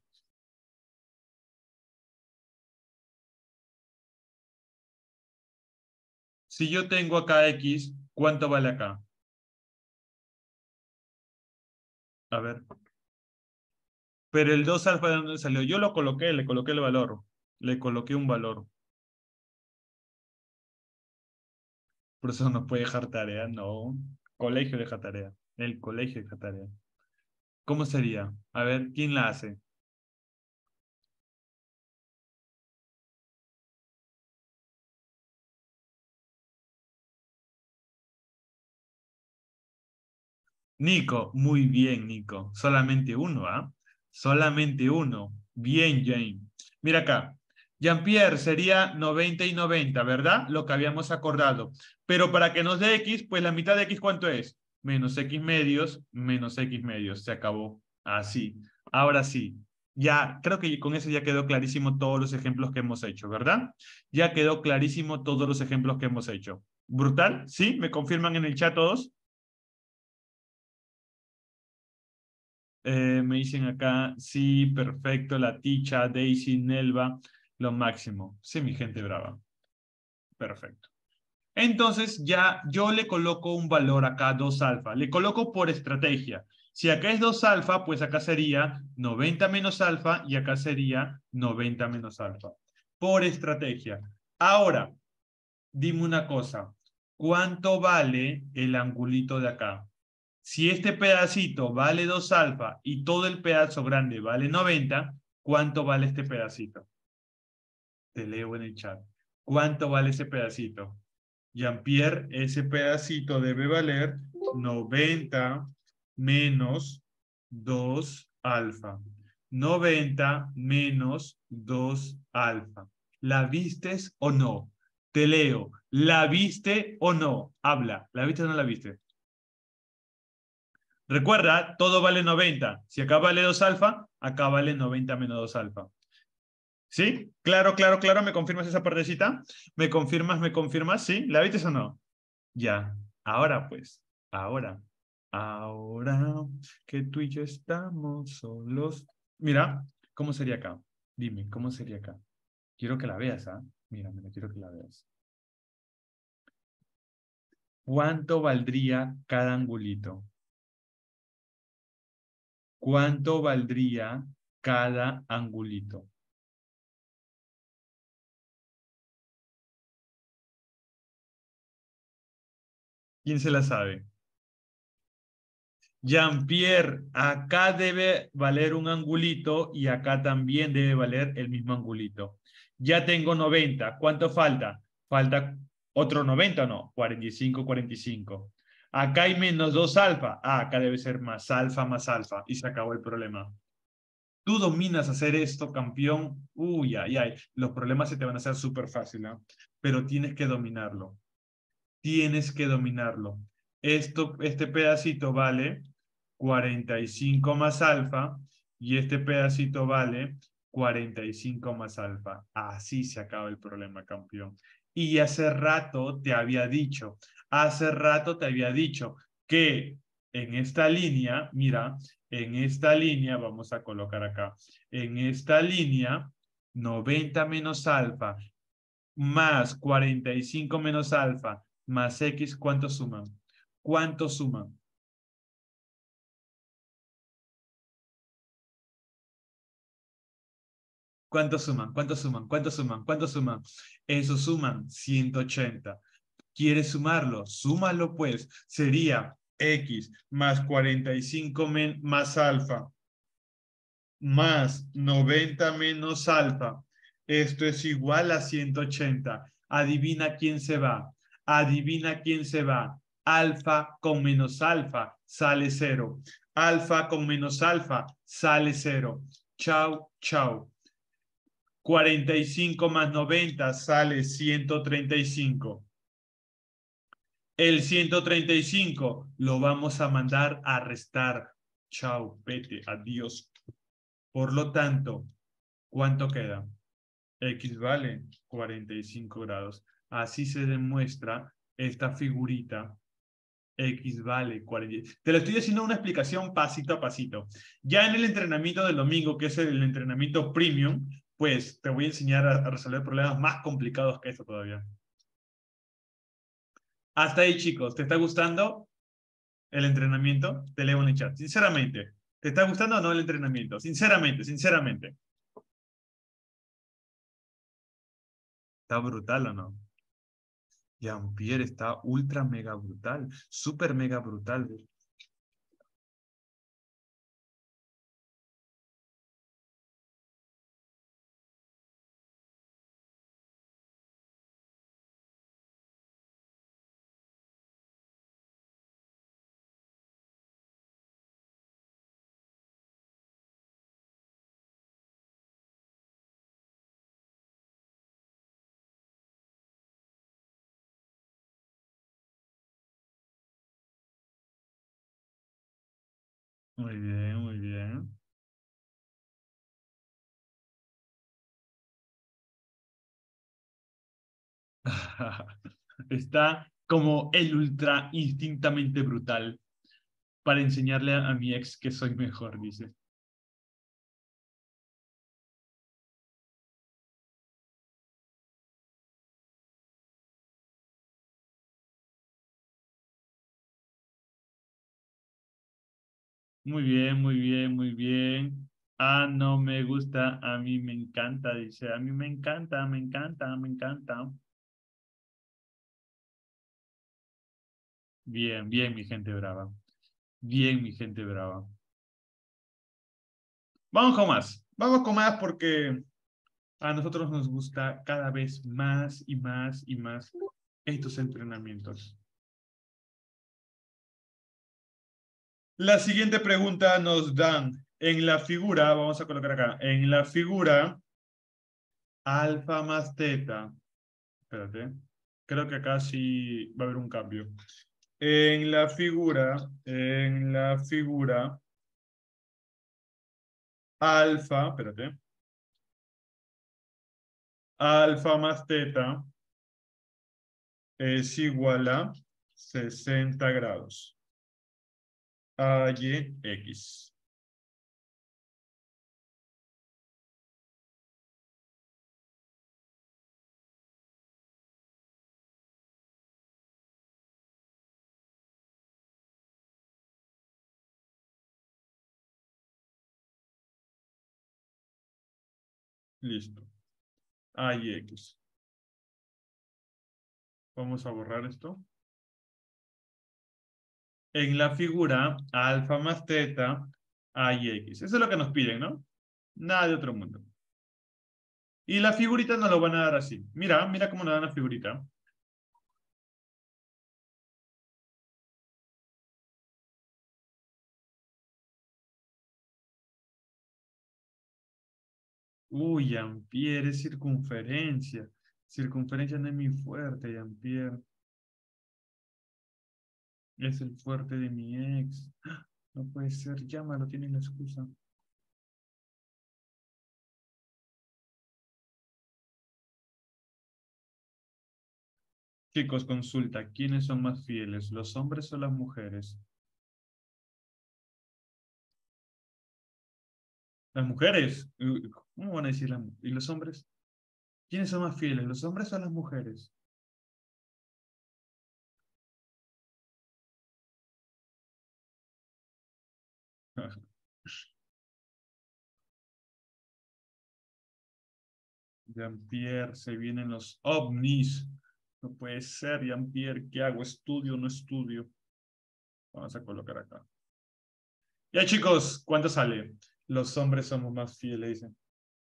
Si yo tengo acá X, ¿cuánto vale acá? A ver. Pero el dos alfa, ¿de dónde salió? Yo lo coloqué, le coloqué el valor. Le coloqué un valor. Por eso no puede dejar tarea, no. Colegio deja tarea. El colegio deja tarea. ¿Cómo sería? A ver, ¿quién la hace? Nico, muy bien, Nico. Solamente uno, ¿ah? Solamente uno. Bien, Jane. Mira acá. Jean-Pierre sería noventa y noventa, ¿verdad? Lo que habíamos acordado. Pero para que nos dé X, pues la mitad de X, ¿cuánto es? Menos X medios, menos X medios. Se acabó. Así. Ahora sí. Ya, creo que con eso ya quedó clarísimo todos los ejemplos que hemos hecho, ¿verdad? Ya quedó clarísimo todos los ejemplos que hemos hecho. ¿Brutal? ¿Sí? ¿Me confirman en el chat todos? Eh, me dicen acá, sí, perfecto, la Ticha, Daisy, Nelva, lo máximo. Sí, mi gente brava. Perfecto. Entonces ya yo le coloco un valor acá, dos alfa. Le coloco por estrategia. Si acá es dos alfa, pues acá sería noventa menos alfa y acá sería noventa menos alfa. Por estrategia. Ahora, dime una cosa. ¿Cuánto vale el angulito de acá? Si este pedacito vale dos alfa y todo el pedazo grande vale noventa, ¿cuánto vale este pedacito? Te leo en el chat. ¿Cuánto vale ese pedacito? Jean-Pierre, ese pedacito debe valer noventa menos dos alfa. noventa menos dos alfa. ¿La vistes o no? Te leo. ¿La viste o no? Habla. ¿La viste o no la viste? Recuerda, todo vale noventa. Si acá vale dos alfa, acá vale noventa menos dos alfa. ¿Sí? Claro, claro, claro. ¿Me confirmas esa partecita? ¿Me confirmas, me confirmas? ¿Sí? ¿La viste o no? Ya. Ahora pues. Ahora. Ahora que tú y yo estamos solos. Mira, ¿cómo sería acá? Dime, ¿cómo sería acá? Quiero que la veas, ¿ah? Mira, mira, quiero que la veas. ¿Cuánto valdría cada angulito? ¿Cuánto valdría cada angulito? ¿Quién se la sabe? Jean-Pierre, acá debe valer un angulito y acá también debe valer el mismo angulito. Ya tengo noventa. ¿Cuánto falta? Falta otro noventa, ¿no? cuarenta y cinco, cuarenta y cinco. Acá hay menos dos alfa. Ah, acá debe ser más alfa, más alfa. Y se acabó el problema. Tú dominas hacer esto, campeón. Uy, ay, ay. Los problemas se te van a hacer súper fácil, ¿no? Pero tienes que dominarlo. Tienes que dominarlo. Esto, este pedacito vale cuarenta y cinco más alfa y este pedacito vale cuarenta y cinco más alfa. Así se acaba el problema, campeón. Y hace rato te había dicho, hace rato te había dicho que en esta línea, mira, en esta línea, vamos a colocar acá, en esta línea, noventa menos alfa más cuarenta y cinco menos alfa más x, ¿cuánto suman? ¿Cuánto suman? ¿Cuánto suman? ¿Cuánto suman? ¿Cuánto suman? ¿Cuánto suman? Eso suman ciento ochenta. ¿Quieres sumarlo? Súmalo pues. Sería x más cuarenta y cinco más alfa más noventa menos alfa. Esto es igual a ciento ochenta. Adivina quién se va. Adivina quién se va. Alfa con menos alfa sale cero. Alfa con menos alfa sale cero. Chau, chau. cuarenta y cinco más noventa sale ciento treinta y cinco. El ciento treinta y cinco lo vamos a mandar a restar. Chau, vete, adiós. Por lo tanto, ¿cuánto queda? X vale cuarenta y cinco grados. Así se demuestra esta figurita. X vale cuarenta. Te lo estoy haciendo una explicación pasito a pasito. Ya en el entrenamiento del domingo, que es el entrenamiento premium, pues te voy a enseñar a, a resolver problemas más complicados que esto todavía. Hasta ahí, chicos. ¿Te está gustando el entrenamiento? Te leo en el chat. Sinceramente, ¿te está gustando o no el entrenamiento? Sinceramente, sinceramente. ¿Está brutal o no? Jean-Pierre está ultra mega brutal, super mega brutal. Muy bien, muy bien. Está como el ultra instintamente brutal. para enseñarle a, a mi ex que soy mejor, dice. Muy bien, muy bien, muy bien. Ah, no me gusta, a mí me encanta, dice. A mí me encanta, me encanta, me encanta. Bien, bien, mi gente brava. Bien, mi gente brava. Vamos con más. Vamos con más porque a nosotros nos gusta cada vez más y más y más estos entrenamientos. La siguiente pregunta nos dan en la figura, vamos a colocar acá, en la figura alfa más teta. Espérate. Creo que acá sí va a haber un cambio. En la figura, en la figura alfa, espérate, alfa más teta es igual a sesenta grados. A y x. Listo. A y x. Vamos a borrar esto. En la figura, alfa más teta, a y x. Eso es lo que nos piden, ¿no? Nada de otro mundo. Y la figurita nos lo van a dar así. Mira, mira cómo nos dan la figurita. Uy, Ampier es circunferencia. Circunferencia no es mi fuerte, Ampier. Es el fuerte de mi ex. No puede ser, llámalo, tiene la excusa. Chicos, consulta, ¿quiénes son más fieles, los hombres o las mujeres? Las mujeres. Uy, ¿cómo van a decir las mu- ¿Y los hombres? ¿Quiénes son más fieles, los hombres o las mujeres? Jean-Pierre, se vienen los ovnis. No puede ser, Jean-Pierre, ¿qué hago? ¿Estudio o no estudio? Vamos a colocar acá. Ya, chicos, ¿cuánto sale? Los hombres somos más fieles, dicen.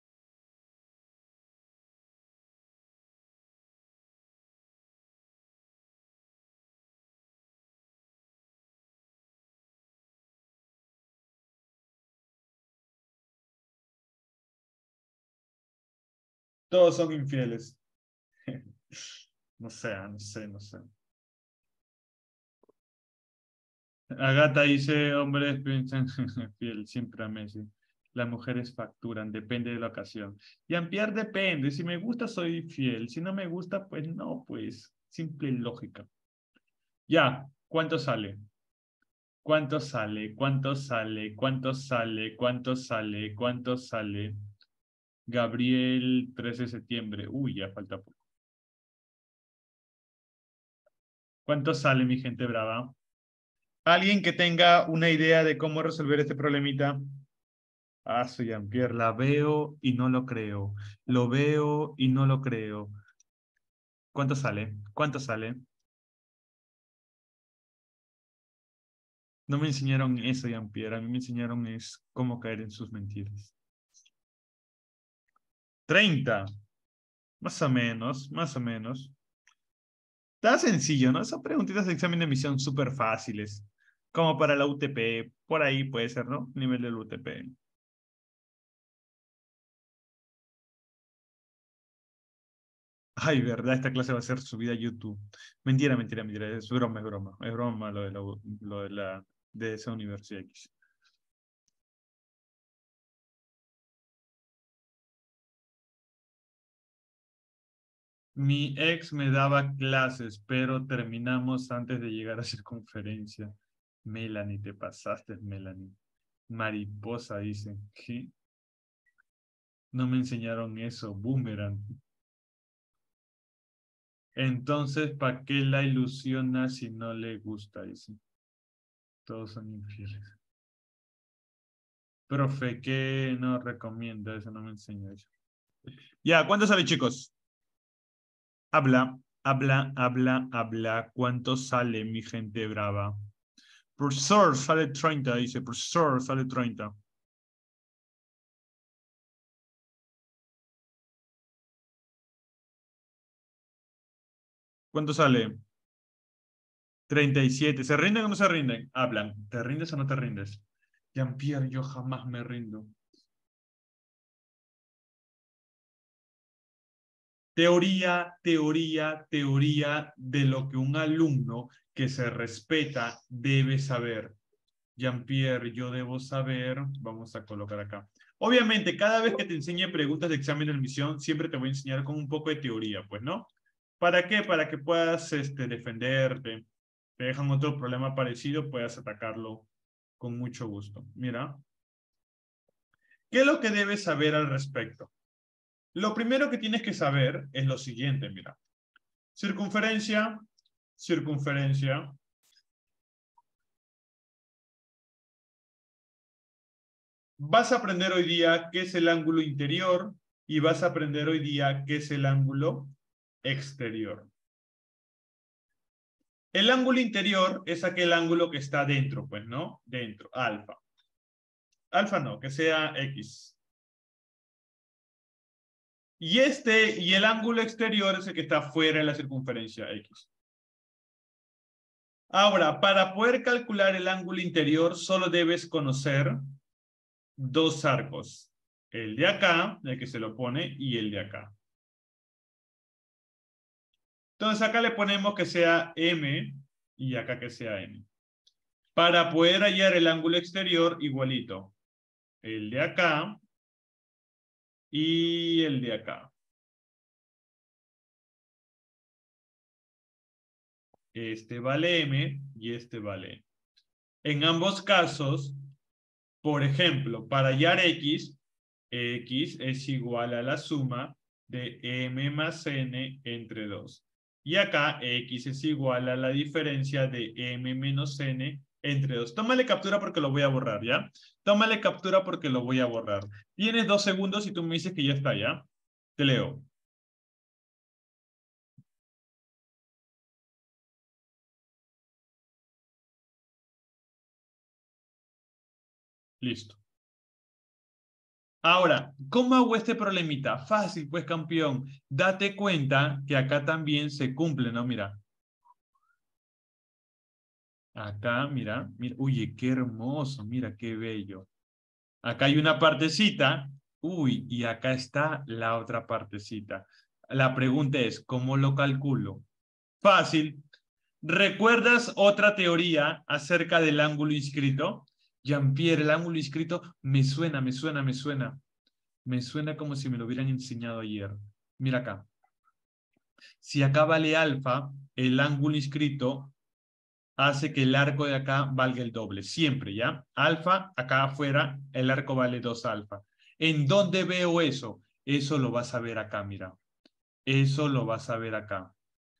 Todos son infieles. No sé, no sé, no sé. Agata dice, hombres piensan fiel siempre a Messi. Las mujeres facturan, depende de la ocasión. Y Ampiar depende. Si me gusta, soy fiel. Si no me gusta, pues no, pues simple lógica. Ya, ¿cuánto sale? ¿Cuánto sale? ¿Cuánto sale? ¿Cuánto sale? ¿Cuánto sale? ¿Cuánto sale? Gabriel, trece de septiembre. Uy, ya falta poco. ¿Cuánto sale, mi gente brava? ¿Alguien que tenga una idea de cómo resolver este problemita? Ah, soy Jean-Pierre, la veo y no lo creo. Lo veo y no lo creo. ¿Cuánto sale? ¿Cuánto sale? No me enseñaron eso, Jean-Pierre. A mí me enseñaron es cómo caer en sus mentiras. Treinta, más o menos, más o menos. Está sencillo, ¿no? Son preguntitas de examen de admisión súper fáciles. Como para la U T P. Por ahí puede ser, ¿no? Nivel del U T P. Ay, verdad, esta clase va a ser subida a YouTube. Mentira, mentira, mentira. Es broma, es broma. Es broma lo de la, U- lo de la, de esa universidad X. Mi ex me daba clases, pero terminamos antes de llegar a circunferencia. Melanie, te pasaste, Melanie. Mariposa, dice. ¿Qué? No me enseñaron eso, boomerang. Entonces, ¿para qué la ilusiona si no le gusta? Dice. Todos son infieles. Profe, ¿qué nos recomienda? Eso no me enseñó eso. Ya, ¿cuánto sale, chicos? Habla, habla, habla, habla. ¿Cuánto sale, mi gente brava? Profesor, sale treinta, dice. Profesor, sale treinta. ¿Cuánto sale? Treinta y siete. ¿Se rinden o no se rinden? Hablan. ¿Te rindes o no te rindes? Jean-Pierre, yo jamás me rindo. Teoría, teoría, teoría de lo que un alumno que se respeta debe saber. Jean-Pierre, yo debo saber, vamos a colocar acá. Obviamente, cada vez que te enseñe preguntas de examen de admisión, siempre te voy a enseñar con un poco de teoría, pues, ¿no? ¿Para qué? Para que puedas este, defenderte. Te dejan otro problema parecido, puedas atacarlo con mucho gusto. Mira, ¿qué es lo que debes saber al respecto? Lo primero que tienes que saber es lo siguiente, mira. Circunferencia, circunferencia. Vas a aprender hoy día qué es el ángulo interior y vas a aprender hoy día qué es el ángulo exterior. El ángulo interior es aquel ángulo que está dentro, pues, ¿no? Dentro, alfa. Alfa no, que sea X. Y este, y el ángulo exterior es el que está fuera de la circunferencia X. Ahora, para poder calcular el ángulo interior, solo debes conocer dos arcos. El de acá, el que se lo pone, y el de acá. Entonces acá le ponemos que sea M y acá que sea N. Para poder hallar el ángulo exterior, igualito. El de acá y el de acá. Este vale M y este vale N. En ambos casos, por ejemplo, para hallar X, X es igual a la suma de M más N entre dos. Y acá X es igual a la diferencia de M menos N entre dos. Tómale captura porque lo voy a borrar, ¿ya? Tómale captura porque lo voy a borrar. Tienes dos segundos y tú me dices que ya está, ¿ya? Te leo. Listo. Ahora, ¿cómo hago este problemita? Fácil, pues, campeón. Date cuenta que acá también se cumple, ¿no? Mira. Acá, mira, mira. Uy, qué hermoso, mira, qué bello. Acá hay una partecita. Uy, y acá está la otra partecita. La pregunta es, ¿cómo lo calculo? Fácil. ¿Recuerdas otra teoría acerca del ángulo inscrito? Jean-Pierre, el ángulo inscrito me suena, me suena, me suena. Me suena como si me lo hubieran enseñado ayer. Mira acá. Si acá vale alfa, el ángulo inscrito hace que el arco de acá valga el doble. Siempre, ¿ya? Alfa, acá afuera, el arco vale dos alfa. ¿En dónde veo eso? Eso lo vas a ver acá, mira. Eso lo vas a ver acá.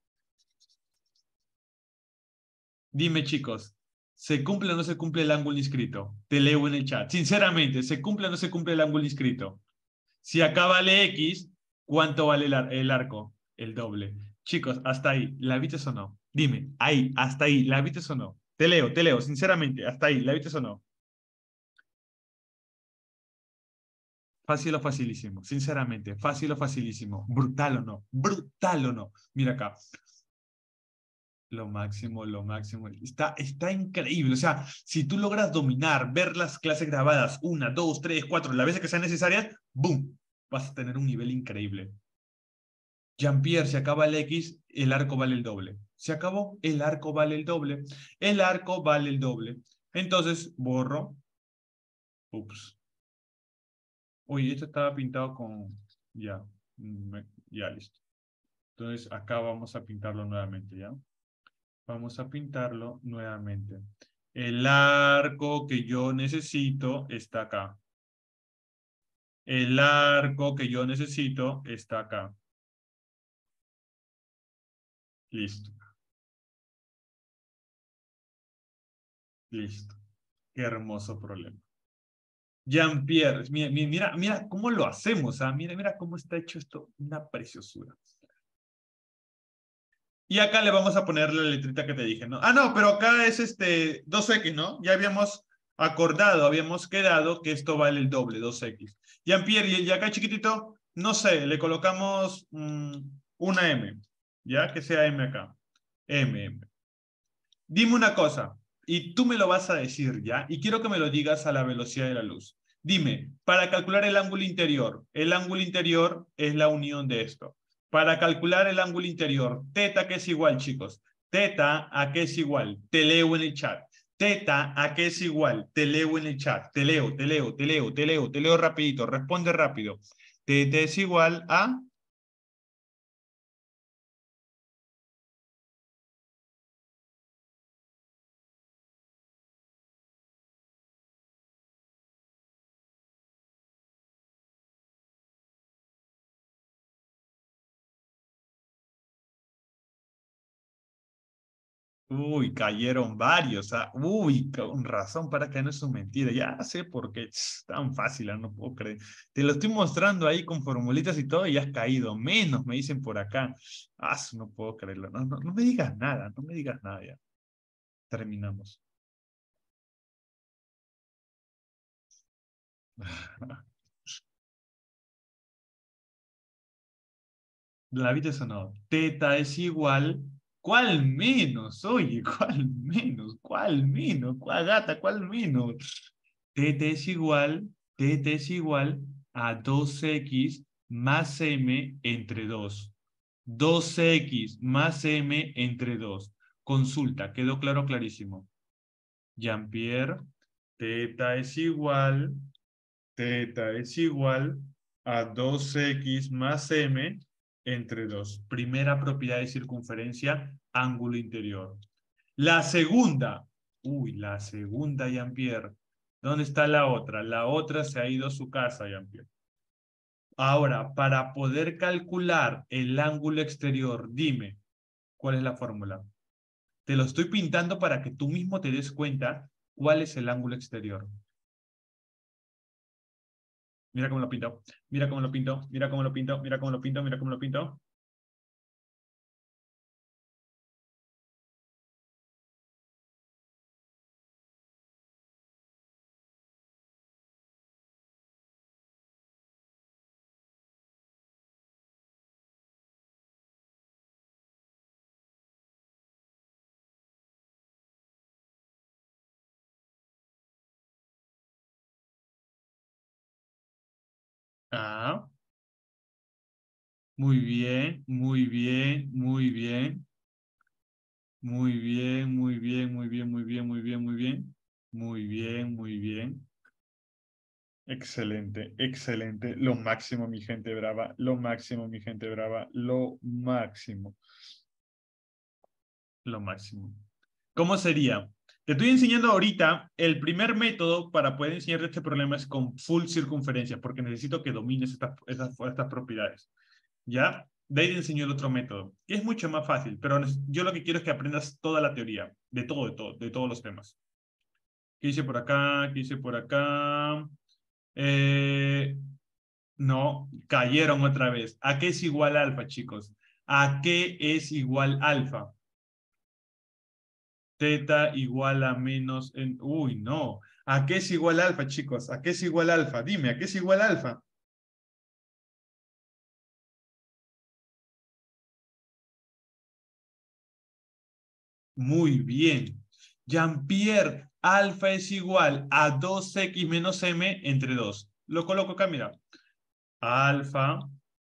Dime, chicos, ¿se cumple o no se cumple el ángulo inscrito? Te leo en el chat. Sinceramente, ¿se cumple o no se cumple el ángulo inscrito? Si acá vale X, ¿cuánto vale el, ar el arco? El doble. Chicos, hasta ahí, ¿la viste o no? Dime, ahí, hasta ahí, ¿la viste o no? Te leo, te leo, sinceramente, hasta ahí, ¿la viste o no? Fácil o facilísimo, sinceramente, fácil o facilísimo, brutal o no, brutal o no. Mira acá, lo máximo, lo máximo, está, está increíble. O sea, si tú logras dominar, ver las clases grabadas, una, dos, tres, cuatro, las veces que sean necesarias, ¡boom! Vas a tener un nivel increíble. Jean-Pierre, se acaba el X, el arco vale el doble. Se acabó, el arco vale el doble. El arco vale el doble. Entonces, borro. Ups. Oye, esto estaba pintado con... Ya, me- ya listo. Entonces, acá vamos a pintarlo nuevamente, ¿ya? Vamos a pintarlo nuevamente. El arco que yo necesito está acá. El arco que yo necesito está acá. Listo. Listo. Qué hermoso problema. Jean-Pierre, mira, mira, mira cómo lo hacemos, ¿ah? Mira, mira cómo está hecho esto, una preciosura. Y acá le vamos a poner la letrita que te dije, ¿no? Ah, no, pero acá es este dos equis, ¿no? Ya habíamos acordado, habíamos quedado que esto vale el doble, dos equis. Jean-Pierre, y acá chiquitito, no sé, le colocamos mmm, una M, ¿ya? Que sea M acá. M, M. Dime una cosa, y tú me lo vas a decir, ¿ya? Y quiero que me lo digas a la velocidad de la luz. Dime, para calcular el ángulo interior, el ángulo interior es la unión de esto. Para calcular el ángulo interior, teta, ¿qué es igual, chicos? Teta, ¿a qué es igual? Te leo en el chat. Teta, ¿a qué es igual? Te leo en el chat. Te leo, te leo, te leo, te leo, te leo rapidito. Responde rápido. Teta es igual a... Uy, cayeron varios. Ah. Uy, con razón para que no es una mentira. Ya sé por qué es tan fácil, ah, no puedo creer. Te lo estoy mostrando ahí con formulitas y todo y has caído. Menos me dicen por acá. Ah, no puedo creerlo. No, no, no me digas nada, no me digas nada ya. Terminamos. La vida sonó. Teta es igual. ¿Cuál menos? Oye, ¿cuál menos? ¿Cuál menos? ¿Cuál gata? ¿Cuál menos? Teta es igual, teta es igual a dos equis más m entre dos. dos equis más m entre dos. Consulta, ¿quedó claro, clarísimo? Jean-Pierre, teta es igual, teta es igual a dos equis más m entre dos. Primera propiedad de circunferencia, ángulo interior. La segunda, uy, la segunda, Jean-Pierre. ¿Dónde está la otra? La otra se ha ido a su casa, Jean-Pierre. Ahora, para poder calcular el ángulo exterior, dime, ¿cuál es la fórmula? Te lo estoy pintando para que tú mismo te des cuenta cuál es el ángulo exterior. Mira cómo lo pinto, mira cómo lo pinto, mira cómo lo pinto, mira cómo lo pinto, mira cómo lo pinto. Ah, muy bien, muy bien, muy bien. Muy bien, muy bien, muy bien, muy bien, muy bien, muy bien. Muy bien, muy bien. Excelente, excelente. Lo máximo, mi gente brava. Lo máximo, mi gente brava. Lo máximo. Lo máximo. ¿Cómo sería? Te estoy enseñando ahorita el primer método para poder enseñarte este problema es con full circunferencia, porque necesito que domines estas, estas, estas propiedades. ¿Ya? De ahí te enseño el otro método, que es mucho más fácil, pero yo lo que quiero es que aprendas toda la teoría, de todo, de todo, de todos los temas. ¿Qué hice por acá? ¿Qué hice por acá? Eh, no, cayeron otra vez. ¿A qué es igual alfa, chicos? ¿A qué es igual alfa? Teta igual a menos en... Uy, no. ¿A qué es igual alfa, chicos? ¿A qué es igual alfa? Dime, ¿a qué es igual alfa? Muy bien. Jean-Pierre, alfa es igual a dos equis menos m entre dos. Lo coloco acá, mira. Alfa,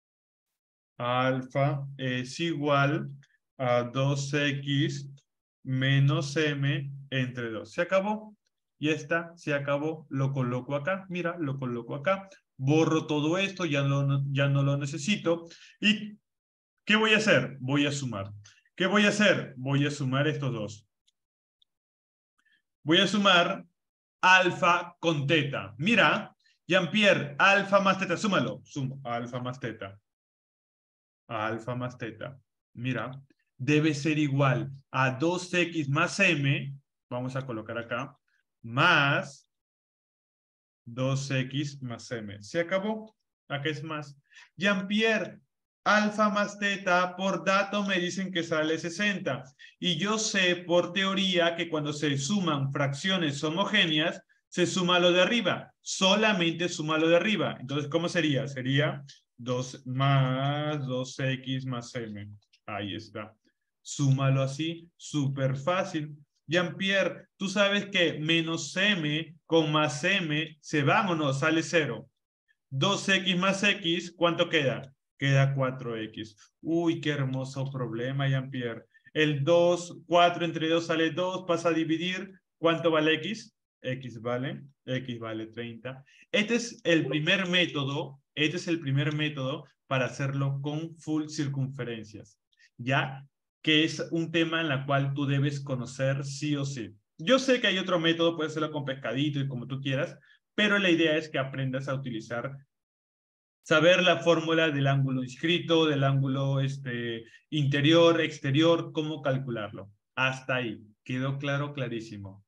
alfa es igual a dos equis menos m entre dos. ¿Se acabó? Ya está, se acabó. Lo coloco acá, mira, lo coloco acá. Borro todo esto, ya no, ya no lo necesito. ¿Y qué voy a hacer? Voy a sumar. ¿Qué voy a hacer? Voy a sumar estos dos. Voy a sumar alfa con teta. Mira, Jean-Pierre, alfa más teta, súmalo. Sumo, alfa más teta. Alfa más teta. Mira, debe ser igual a dos equis más m, vamos a colocar acá, más dos equis más m. ¿Se acabó? Acá es más. Jean-Pierre, alfa más teta, por dato me dicen que sale sesenta. Y yo sé por teoría que cuando se suman fracciones homogéneas, se suma lo de arriba. Solamente suma lo de arriba. Entonces, ¿cómo sería? Sería dos más dos equis más m. Ahí está. Súmalo así, súper fácil. Jean-Pierre, tú sabes que menos m con más m se van o no, sale cero. dos equis más x, ¿cuánto queda? Queda cuatro equis. Uy, qué hermoso problema, Jean-Pierre. El dos, cuatro entre dos sale dos, pasa a dividir. ¿Cuánto vale x? X vale, x vale treinta. Este es el primer método, este es el primer método para hacerlo con full circunferencias. ¿Ya? Que es un tema en el cual tú debes conocer sí o sí. Yo sé que hay otro método, puedes hacerlo con pescadito y como tú quieras, pero la idea es que aprendas a utilizar, saber la fórmula del ángulo inscrito, del ángulo este, interior, exterior, cómo calcularlo. Hasta ahí. ¿Quedó claro? Clarísimo.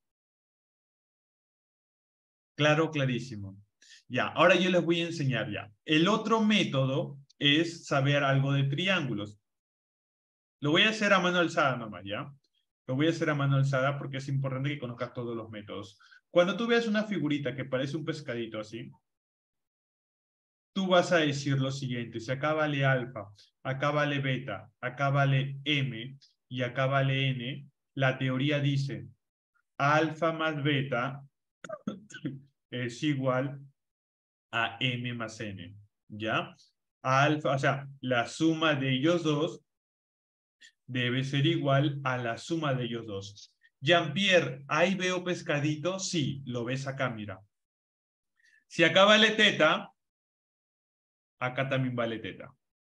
Claro, clarísimo. Ya, ahora yo les voy a enseñar ya. El otro método es saber algo de triángulos. Lo voy a hacer a mano alzada nomás, ¿ya? Lo voy a hacer a mano alzada porque es importante que conozcas todos los métodos. Cuando tú veas una figurita que parece un pescadito así, tú vas a decir lo siguiente: si acá vale alfa, acá vale beta, acá vale m y acá vale n, la teoría dice alfa más beta es igual a m más n, ¿ya? Alfa, o sea, la suma de ellos dos debe ser igual a la suma de ellos dos. Jean-Pierre, ¿ahí veo pescadito? Sí, lo ves acá, mira. Si acá vale teta, acá también vale teta.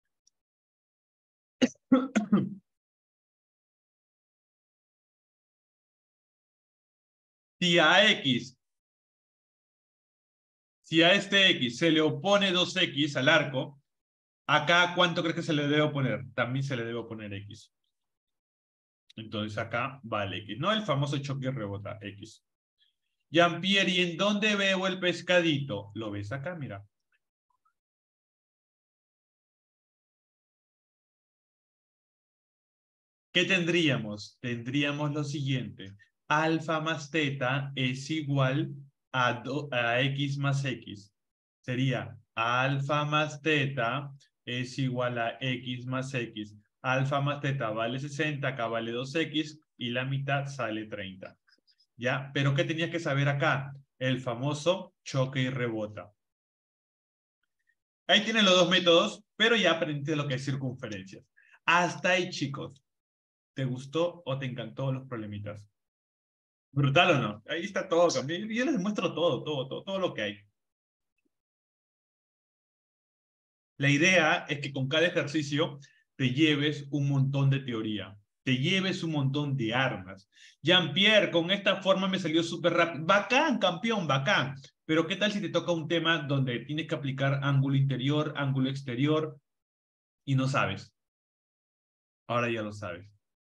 Si a x, si a este x se le opone dos equis al arco, acá ¿cuánto crees que se le debe oponer? También se le debe oponer x. Entonces acá vale x, ¿no? El famoso choque rebota x. Jean-Pierre, ¿y en dónde veo el pescadito? Lo ves acá, mira. ¿Qué tendríamos? Tendríamos lo siguiente. Alfa más teta es igual a, do, a x más x. Sería alfa más teta es igual a x más x. Alfa más teta vale sesenta, acá vale dos equis y la mitad sale treinta. ¿Ya? Pero ¿qué tenías que saber acá? El famoso choque y rebota. Ahí tienen los dos métodos, pero ya aprendiste lo que es circunferencias. Hasta ahí, chicos. ¿Te gustó o te encantó los problemitas? ¿Brutal o no? Ahí está todo. También. Yo les muestro todo, todo, todo, todo lo que hay. La idea es que con cada ejercicio te lleves un montón de teoría, te lleves un montón de armas. Jean-Pierre, con esta forma me salió súper rápido. Bacán, campeón, bacán. Pero ¿qué tal si te toca un tema donde tienes que aplicar ángulo interior, ángulo exterior y no sabes? Ahora ya lo sabes.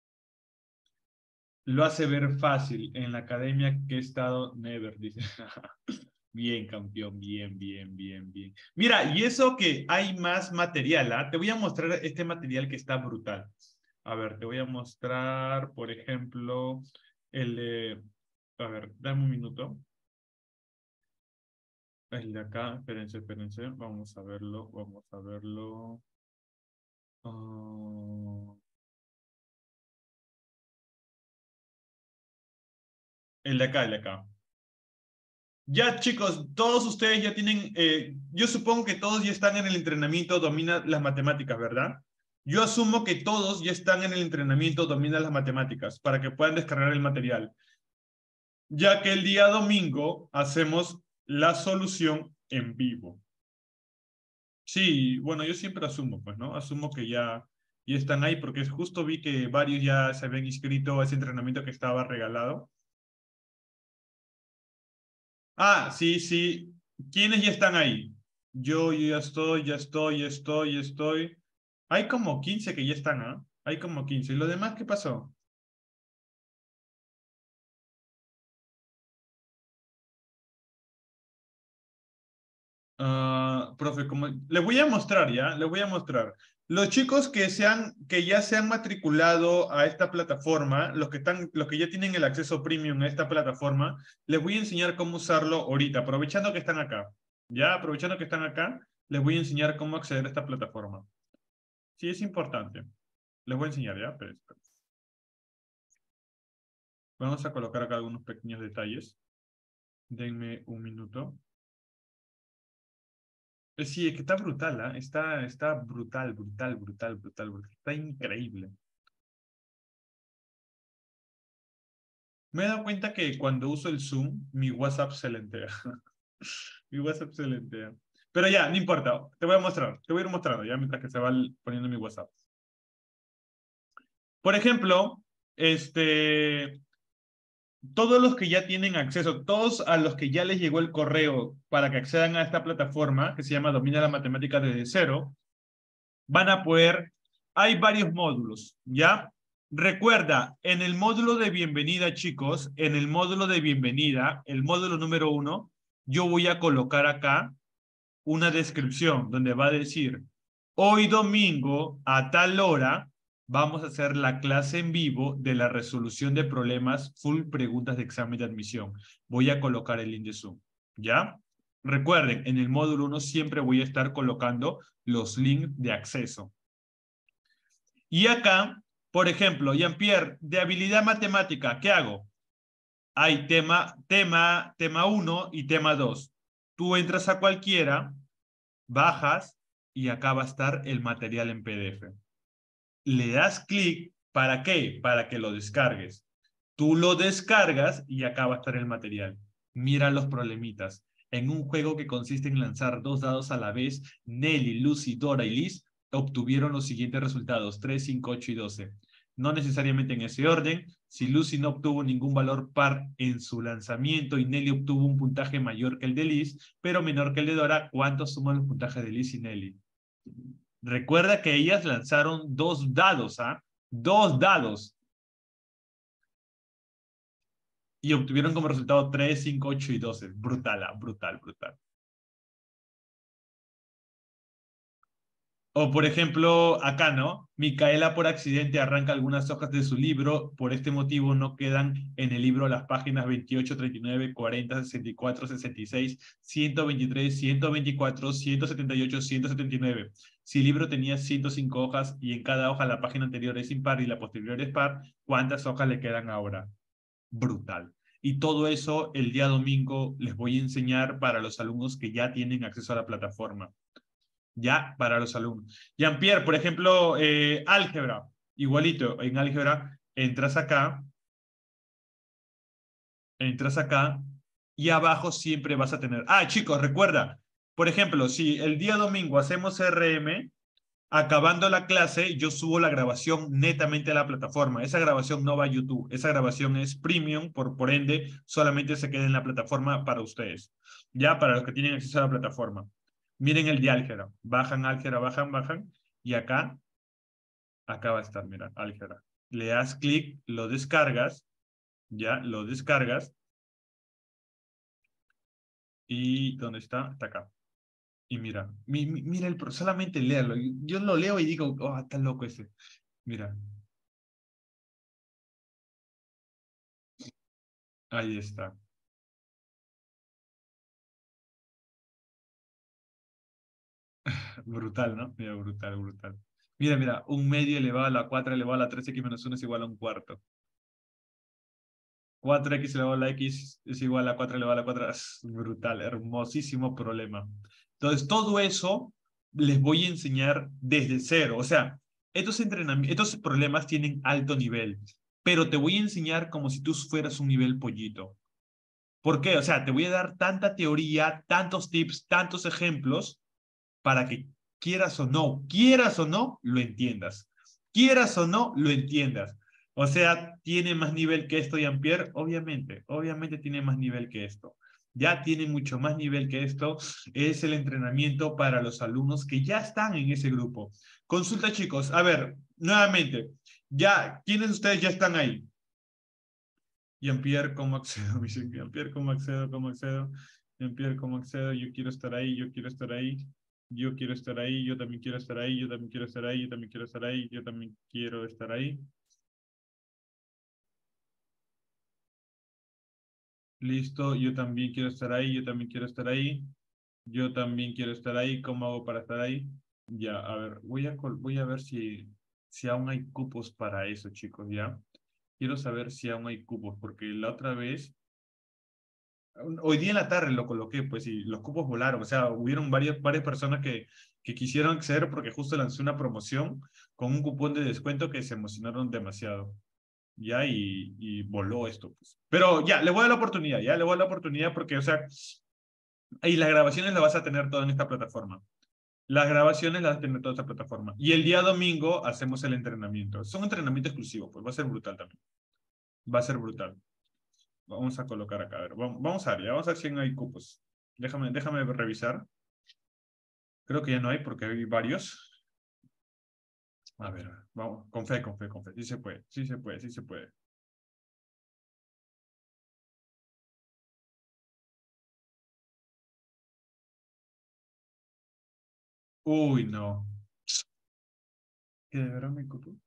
Lo hace ver fácil en la academia que he estado, never, dice. Bien, campeón, bien, bien, bien, bien. Mira, y eso que hay más material, ¿ah? Te voy a mostrar este material que está brutal. A ver, te voy a mostrar, por ejemplo, el de... A ver, dame un minuto. El de acá, espérense, espérense. Vamos a verlo, vamos a verlo. Oh, el de acá, el de acá. Ya, chicos, todos ustedes ya tienen, eh, yo supongo que todos ya están en el entrenamiento, dominan las matemáticas, ¿verdad? Yo asumo que todos ya están en el entrenamiento, dominan las matemáticas, para que puedan descargar el material, ya que el día domingo hacemos la solución en vivo. Sí, bueno, yo siempre asumo, pues, ¿no? Asumo que ya, ya están ahí, porque justo vi que varios ya se habían inscrito a ese entrenamiento que estaba regalado. Ah, sí, sí. ¿Quiénes ya están ahí? Yo, yo ya estoy, ya estoy, ya estoy, ya estoy. Hay como quince que ya están, ¿ah? Hay como quince. ¿Y lo demás qué pasó? Ah, profe, como... les voy a mostrar ya, les voy a mostrar. Los chicos que sean, que ya se han matriculado a esta plataforma, los que están, los que ya tienen el acceso premium a esta plataforma, les voy a enseñar cómo usarlo ahorita, aprovechando que están acá. Ya, aprovechando que están acá, les voy a enseñar cómo acceder a esta plataforma. Sí, es importante. Les voy a enseñar ya, pero espera. Vamos a colocar acá algunos pequeños detalles. Denme un minuto. Eh, Sí, es que está brutal, ¿ah? Está, está brutal, brutal, brutal, brutal, brutal. Está increíble. Me he dado cuenta que cuando uso el Zoom, mi WhatsApp se lentea. Mi WhatsApp se lentea. Pero ya, no importa. Te voy a mostrar. Te voy a ir mostrando ya mientras que se va poniendo mi WhatsApp. Por ejemplo, este, todos los que ya tienen acceso, todos a los que ya les llegó el correo para que accedan a esta plataforma que se llama Domina la Matemática desde cero, van a poder, hay varios módulos, ¿ya? Recuerda, en el módulo de bienvenida, chicos, en el módulo de bienvenida, el módulo número uno, yo voy a colocar acá una descripción donde va a decir, hoy domingo a tal hora vamos a hacer la clase en vivo de la resolución de problemas full preguntas de examen de admisión. Voy a colocar el link de Zoom, ¿ya? Recuerden, en el módulo uno siempre voy a estar colocando los links de acceso. Y acá, por ejemplo, Jean-Pierre, de habilidad matemática, ¿qué hago? Hay tema, tema, tema uno y tema dos. Tú entras a cualquiera, bajas y acá va a estar el material en P D F. Le das clic, ¿para qué? Para que lo descargues. Tú lo descargas y acá va a estar el material. Mira los problemitas. En un juego que consiste en lanzar dos dados a la vez, Nelly, Lucy, Dora y Liz obtuvieron los siguientes resultados, tres, cinco, ocho y doce. No necesariamente en ese orden. Si Lucy no obtuvo ningún valor par en su lanzamiento y Nelly obtuvo un puntaje mayor que el de Liz, pero menor que el de Dora, ¿cuántos suman los puntajes de Liz y Nelly? Recuerda que ellas lanzaron dos dados, ¿ah? Dos dados. Y obtuvieron como resultado tres, cinco, ocho y doce. Brutal, ah, brutal, brutal. O por ejemplo, acá, ¿no? Micaela por accidente arranca algunas hojas de su libro, por este motivo no quedan en el libro las páginas veintiocho, treinta y nueve, cuarenta, sesenta y cuatro, sesenta y seis, ciento veintitrés, ciento veinticuatro, ciento setenta y ocho, ciento setenta y nueve. Si el libro tenía ciento cinco hojas y en cada hoja la página anterior es impar y la posterior es par, ¿cuántas hojas le quedan ahora? Brutal. Y todo eso el día domingo les voy a enseñar para los alumnos que ya tienen acceso a la plataforma. Ya para los alumnos. Jean-Pierre, por ejemplo, eh, álgebra. Igualito, en álgebra entras acá, entras acá y abajo siempre vas a tener. Ah, chicos, recuerda, por ejemplo, si el día domingo hacemos R M, acabando la clase, yo subo la grabación netamente a la plataforma. Esa grabación no va a YouTube. Esa grabación es premium, por, por ende, solamente se queda en la plataforma para ustedes. Ya, para los que tienen acceso a la plataforma. Miren el de álgebra. Bajan álgebra, bajan, bajan. Y acá, acá va a estar, mira, álgebra. Le das clic, lo descargas, ya, lo descargas. ¿Y dónde está? Está acá. Y mira, mi, mi, mira, el, solamente léalo. Yo lo leo y digo, oh, está loco ese. Mira, ahí está. Brutal, ¿no? Mira, brutal, brutal. Mira, mira, un medio elevado a la cuatro elevado a la tres x menos uno es igual a un cuarto. cuatro x elevado a la x es igual a cuatro elevado a la cuatro. Es brutal, hermosísimo problema. Entonces, todo eso les voy a enseñar desde cero. O sea, estos entrenamientos, estos problemas tienen alto nivel, pero te voy a enseñar como si tú fueras un nivel pollito. ¿Por qué? O sea, te voy a dar tanta teoría, tantos tips, tantos ejemplos para que quieras o no, quieras o no, lo entiendas. Quieras o no, lo entiendas. O sea, ¿tiene más nivel que esto, Jean-Pierre? Obviamente, obviamente tiene más nivel que esto. ya tiene mucho más nivel que esto. Es el entrenamiento para los alumnos que ya están en ese grupo. Consulta, chicos. A ver, nuevamente, ya, ¿quiénes de ustedes ya están ahí? Jean-Pierre, ¿cómo accedo? Me dicen, Jean-Pierre, ¿cómo accedo? ¿Cómo accedo? Jean-Pierre, ¿cómo accedo? Yo quiero estar ahí, yo quiero estar ahí. Yo quiero estar ahí, yo también quiero estar ahí, yo también quiero estar ahí, yo también quiero estar ahí, yo también quiero estar ahí. Listo, yo también quiero estar ahí, yo también quiero estar ahí, yo también quiero estar ahí. ¿Cómo hago para estar ahí? Ya, a ver, voy a, col- voy a ver si, si aún hay cupos para eso, chicos, ¿ya? Quiero saber si aún hay cupos, porque la otra vez, hoy día en la tarde lo coloqué, pues, y los cupos volaron. O sea, hubieron varias, varias personas que, que quisieron acceder porque justo lancé una promoción con un cupón de descuento que se emocionaron demasiado. Ya, y, y voló esto, pues. Pero ya, le voy a dar la oportunidad, ya, le voy a dar la oportunidad porque, o sea, y las grabaciones las vas a tener todas en esta plataforma. Las grabaciones las vas a tener en toda esta plataforma. Y el día domingo hacemos el entrenamiento. Es un entrenamiento exclusivo, pues va a ser brutal también. Va a ser brutal. Vamos a colocar acá, a ver, vamos, vamos a ver, ya, vamos a ver si hay cupos. Déjame, déjame revisar. Creo que ya no hay porque hay varios. A ver, vamos, con fe, con fe, con fe. Sí se puede, sí se puede, sí se puede. Uy, no. ¿Qué de verdad me cupo?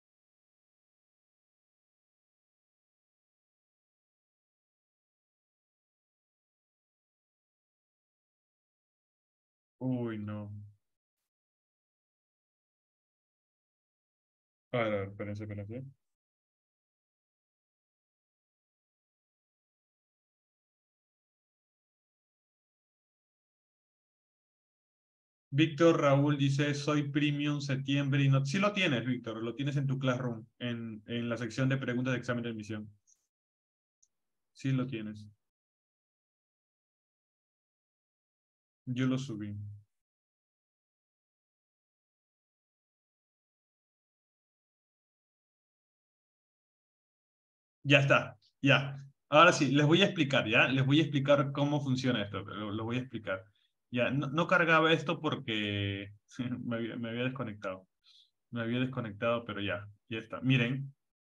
Uy, no. A ver, a ver, espérense, espérense. Víctor Raúl dice, soy premium septiembre y no... Sí lo tienes, Víctor, lo tienes en tu Classroom, en, en la sección de preguntas de examen de admisión. Sí lo tienes. Yo lo subí. Ya está, ya. Ahora sí, les voy a explicar, ¿ya? Les voy a explicar cómo funciona esto, lo, lo voy a explicar. Ya, no, no cargaba esto porque me había, me había desconectado. Me había desconectado, pero ya, ya está. Miren,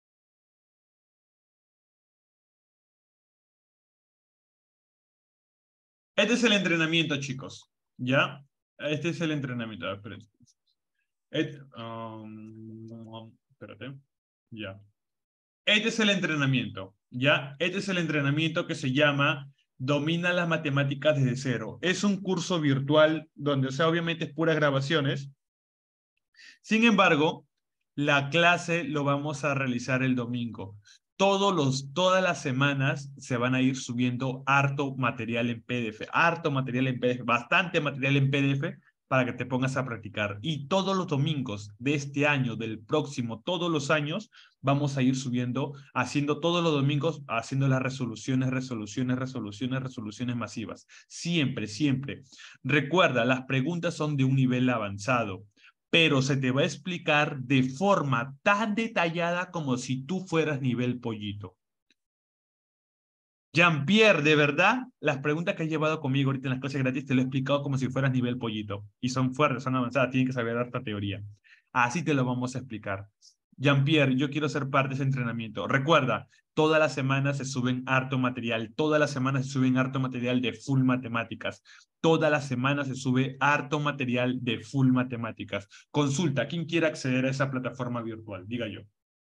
este es el entrenamiento, chicos, ¿ya? Este es el entrenamiento. A ver, espérense. Et- um, espérate, ya. Este es el entrenamiento, ¿ya? Este es el entrenamiento que se llama Domina las matemáticas desde cero. Es un curso virtual donde, o sea, obviamente es puras grabaciones. Sin embargo, la clase lo vamos a realizar el domingo. Todos los, todas las semanas se van a ir subiendo harto material en P D F, harto material en P D F, bastante material en P D F para que te pongas a practicar. Y todos los domingos de este año, del próximo, todos los años, vamos a ir subiendo, haciendo todos los domingos, haciendo las resoluciones, resoluciones, resoluciones, resoluciones masivas. Siempre, siempre. Recuerda, las preguntas son de un nivel avanzado, pero se te va a explicar de forma tan detallada como si tú fueras nivel pollito. Jean-Pierre, de verdad, las preguntas que has llevado conmigo ahorita en las clases gratis te lo he explicado como si fueras nivel pollito. Y son fuertes, son avanzadas, tienen que saber harta teoría. Así te lo vamos a explicar. Jean-Pierre, yo quiero ser parte de ese entrenamiento. Recuerda, todas las semanas se suben harto material, todas las semanas se suben harto material de full matemáticas, todas las semanas se sube harto material de full matemáticas. Consulta, ¿quién quiere acceder a esa plataforma virtual? Diga yo.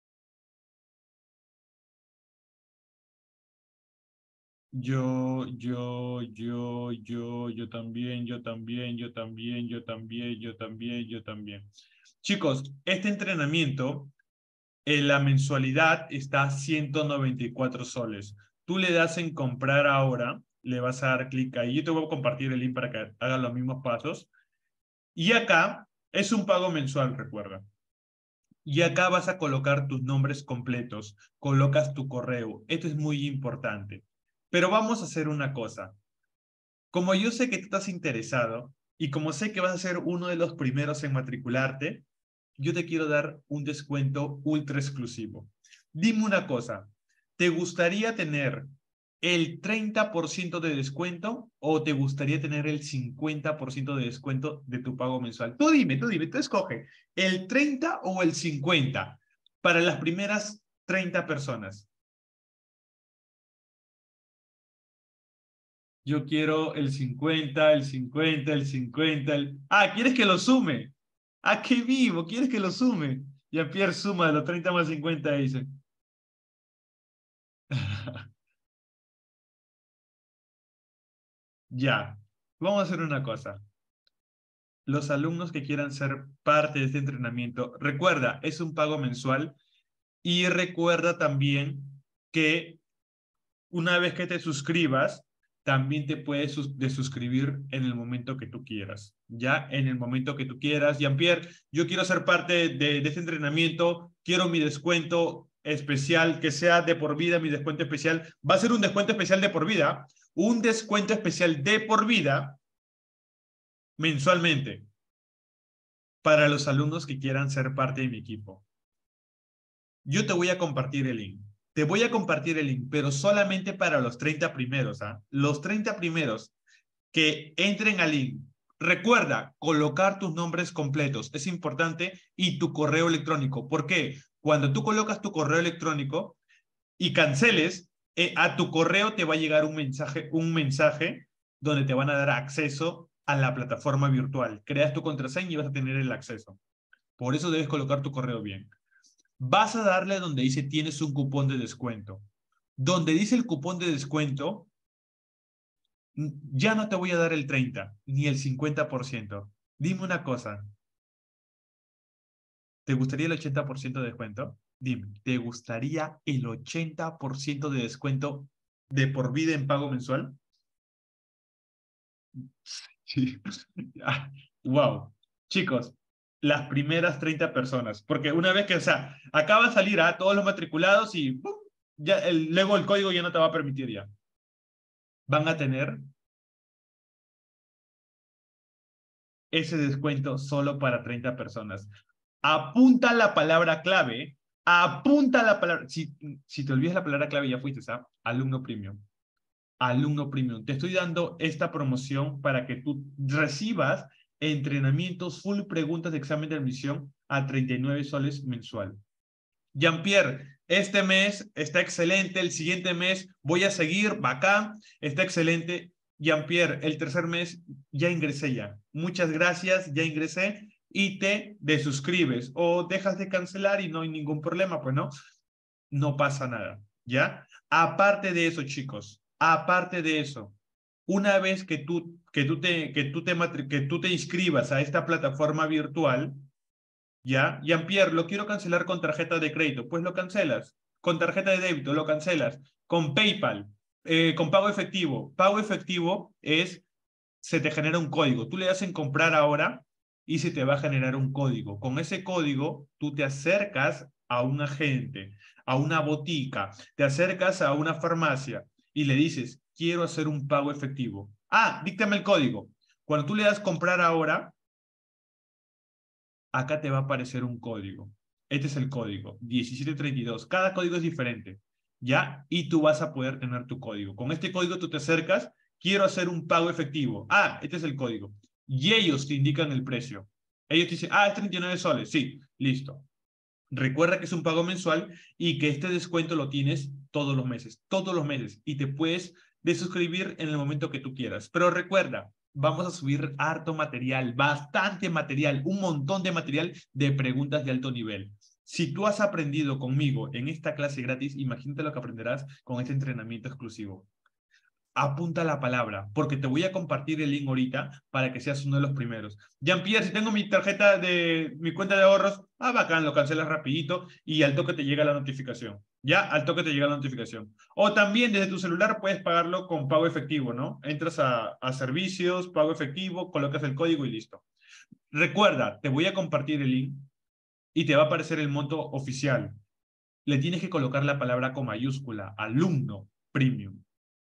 Yo, yo, yo, yo, yo también, yo también, yo también, yo también, yo también, yo también. Chicos, este entrenamiento, en la mensualidad está a ciento noventa y cuatro soles. Tú le das en comprar ahora, le vas a dar clic ahí. Yo te voy a compartir el link para que hagas los mismos pasos. Y acá es un pago mensual, recuerda. Y acá vas a colocar tus nombres completos, colocas tu correo. Esto es muy importante. Pero vamos a hacer una cosa. Como yo sé que tú estás interesado y como sé que vas a ser uno de los primeros en matricularte, yo te quiero dar un descuento ultra exclusivo. Dime una cosa, ¿te gustaría tener el treinta por ciento de descuento o te gustaría tener el cincuenta por ciento de descuento de tu pago mensual? Tú dime, tú dime, tú escoge el treinta o el cincuenta para las primeras treinta personas. Yo quiero el cincuenta, el cincuenta, el cincuenta. El... Ah, ¿quieres que lo sume? ¿A qué vivo? ¿Quieres que lo sume? Y Pierre suma de los treinta más cincuenta, dice. Ya, vamos a hacer una cosa. Los alumnos que quieran ser parte de este entrenamiento, recuerda, es un pago mensual y recuerda también que una vez que te suscribas, también te puedes sus desuscribir en el momento que tú quieras. Ya, en el momento que tú quieras. Jean-Pierre, yo quiero ser parte de, de este entrenamiento, quiero mi descuento especial, que sea de por vida, mi descuento especial. Va a ser un descuento especial de por vida, un descuento especial de por vida mensualmente para los alumnos que quieran ser parte de mi equipo. Yo te voy a compartir el link. Te voy a compartir el link, pero solamente para los treinta primeros. ¿ah? Los treinta primeros que entren al link. Recuerda, colocar tus nombres completos. Es importante y tu correo electrónico. ¿Por qué? Cuando tú colocas tu correo electrónico y canceles, eh, a tu correo te va a llegar un mensaje, un mensaje donde te van a dar acceso a la plataforma virtual. Creas tu contraseña y vas a tener el acceso. Por eso debes colocar tu correo bien. Vas a darle donde dice tienes un cupón de descuento. Donde dice el cupón de descuento, ya no te voy a dar el treinta ni el cincuenta por ciento. Dime una cosa, ¿te gustaría el ochenta por ciento de descuento? Dime, ¿te gustaría el ochenta por ciento de descuento de por vida en pago mensual? Sí. Wow. Chicos, las primeras treinta personas, porque una vez que, o sea, acaba de salir a todos los matriculados y ¡pum! Ya el, luego el código ya no te va a permitir ya. Van a tener ese descuento solo para treinta personas. Apunta la palabra clave, apunta la palabra, si, si te olvidas la palabra clave ya fuiste, ¿sabes? Alumno premium. Alumno premium. Te estoy dando esta promoción para que tú recibas entrenamientos full preguntas de examen de admisión a treinta y nueve soles mensual. Jean-Pierre, este mes está excelente, el siguiente mes voy a seguir, bacán, está excelente. Jean-Pierre, el tercer mes ya ingresé ya. Muchas gracias, ya ingresé y te desuscribes o dejas de cancelar y no hay ningún problema, pues no, no pasa nada, ¿ya? Aparte de eso, chicos, aparte de eso, una vez que tú, que tú, te, que tú, te, que tú te inscribas a esta plataforma virtual, ¿ya? Jean-Pierre, lo quiero cancelar con tarjeta de crédito. Pues lo cancelas. Con tarjeta de débito, lo cancelas. Con PayPal, eh, con pago efectivo. Pago efectivo es, se te genera un código. Tú le das en comprar ahora y se te va a generar un código. Con ese código, tú te acercas a un agente, a una botica, te acercas a una farmacia y le dices, quiero hacer un pago efectivo. Ah, díctame el código. Cuando tú le das comprar ahora, acá te va a aparecer un código. Este es el código, diecisiete treinta y dos. Cada código es diferente, ¿ya? Y tú vas a poder tener tu código. Con este código tú te acercas, quiero hacer un pago efectivo. Ah, este es el código. Y ellos te indican el precio. Ellos te dicen, ah, es treinta y nueve soles. Sí, listo. Recuerda que es un pago mensual y que este descuento lo tienes todos los meses, todos los meses. Y te puedes desuscribir en el momento que tú quieras. Pero recuerda, vamos a subir harto material, bastante material, un montón de material de preguntas de alto nivel. Si tú has aprendido conmigo en esta clase gratis, imagínate lo que aprenderás con este entrenamiento exclusivo. Apunta la palabra, porque te voy a compartir el link ahorita para que seas uno de los primeros. Jean-Pierre, si tengo mi tarjeta de mi cuenta de ahorros, ah, bacán, lo cancelas rapidito y al toque te llega la notificación. Ya, al toque te llega la notificación. O también desde tu celular puedes pagarlo con pago efectivo, ¿no? Entras a, a servicios, pago efectivo, colocas el código y listo. Recuerda, te voy a compartir el link y te va a aparecer el monto oficial. Le tienes que colocar la palabra con mayúscula, alumno premium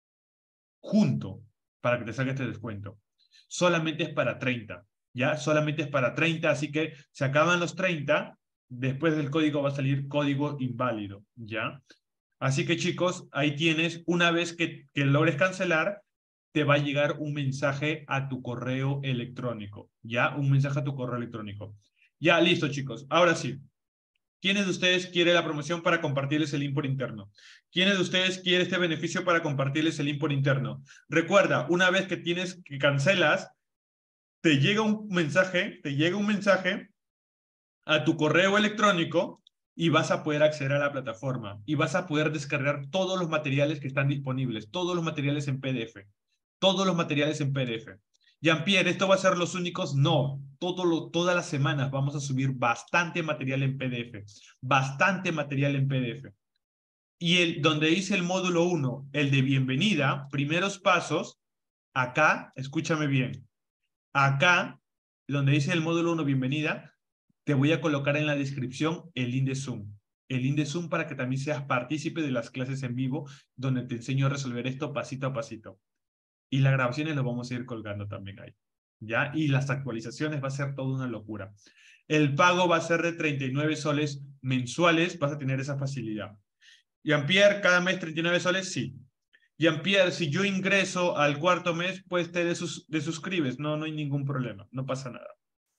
junto para que te salga este descuento. Solamente es para treinta, ¿ya? Solamente es para treinta, así que se acaban los treinta, después del código va a salir código inválido, ¿ya? Así que chicos, ahí tienes, una vez que, que logres cancelar, te va a llegar un mensaje a tu correo electrónico, ¿ya? Un mensaje a tu correo electrónico. Ya, listo chicos. Ahora sí. ¿Quiénes de ustedes quiere la promoción para compartirles el link por interno? ¿Quiénes de ustedes quiere este beneficio para compartirles el link por interno? Recuerda, una vez que tienes que cancelas, te llega un mensaje, te llega un mensaje a tu correo electrónico y vas a poder acceder a la plataforma y vas a poder descargar todos los materiales que están disponibles, todos los materiales en P D F, todos los materiales en P D F. Jean-Pierre, ¿esto va a ser los únicos? No, todo lo, todas las semanas vamos a subir bastante material en P D F, bastante material en P D F. Y el, donde dice el módulo uno, el de bienvenida, primeros pasos, acá, escúchame bien, acá, donde dice el módulo uno, bienvenida, te voy a colocar en la descripción el link de Zoom. El link de Zoom para que también seas partícipe de las clases en vivo, donde te enseño a resolver esto pasito a pasito. Y las grabaciones las vamos a ir colgando también ahí. ¿Ya? Y las actualizaciones va a ser toda una locura. El pago va a ser de treinta y nueve soles mensuales, vas a tener esa facilidad. Jean-Pierre, cada mes treinta y nueve soles, sí. Jean-Pierre, si yo ingreso al cuarto mes, pues te desus desuscribes. No, no hay ningún problema, no pasa nada.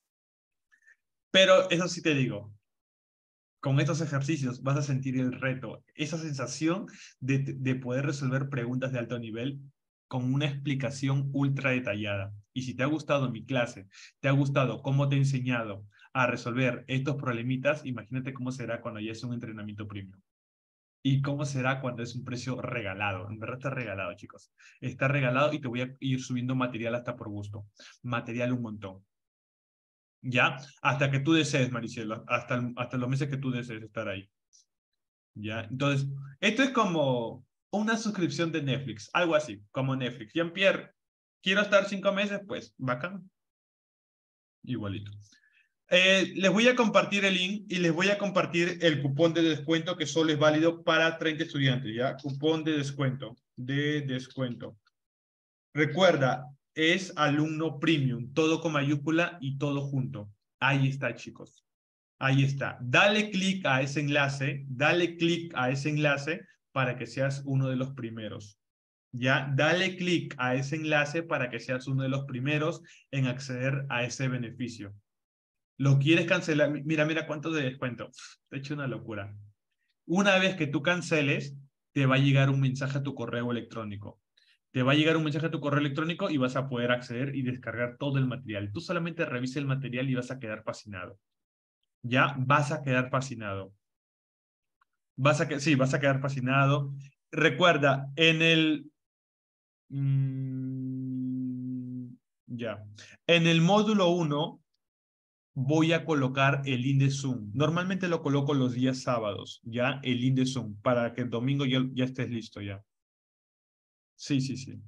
Pero eso sí te digo, con estos ejercicios vas a sentir el reto, esa sensación de, de poder resolver preguntas de alto nivel con una explicación ultra detallada. Y si te ha gustado mi clase, te ha gustado cómo te he enseñado a resolver estos problemitas, imagínate cómo será cuando ya es un entrenamiento premium. Y cómo será cuando es un precio regalado. En verdad está regalado, chicos. Está regalado y te voy a ir subiendo material hasta por gusto. Material un montón. ¿Ya? Hasta que tú desees, Maricielo. Hasta, el- hasta los meses que tú desees estar ahí. ¿Ya? Entonces, esto es como una suscripción de Netflix. Algo así, como Netflix. Jean-Pierre, quiero estar cinco meses, pues, bacán. Igualito. Eh, les voy a compartir el link y les voy a compartir el cupón de descuento que solo es válido para treinta estudiantes, ¿ya? Cupón de descuento, de descuento. Recuerda, es alumno premium, todo con mayúscula y todo junto. Ahí está, chicos. Ahí está. Dale clic a ese enlace, dale clic a ese enlace para que seas uno de los primeros. ¿Ya? Dale clic a ese enlace para que seas uno de los primeros en acceder a ese beneficio. ¿Lo quieres cancelar? Mira, mira cuánto de descuento. Te he hecho una locura. Una vez que tú canceles, te va a llegar un mensaje a tu correo electrónico. Te va a llegar un mensaje a tu correo electrónico y vas a poder acceder y descargar todo el material. Tú solamente revisa el material y vas a quedar fascinado. Ya vas a quedar fascinado. Vas a que, sí, vas a quedar fascinado. Recuerda, en el... mmm, ya. En el módulo uno voy a colocar el link de Zoom. Normalmente lo coloco los días sábados, ¿ya? El link de Zoom, para que el domingo ya, ya estés listo ya. Sí, sí, sí.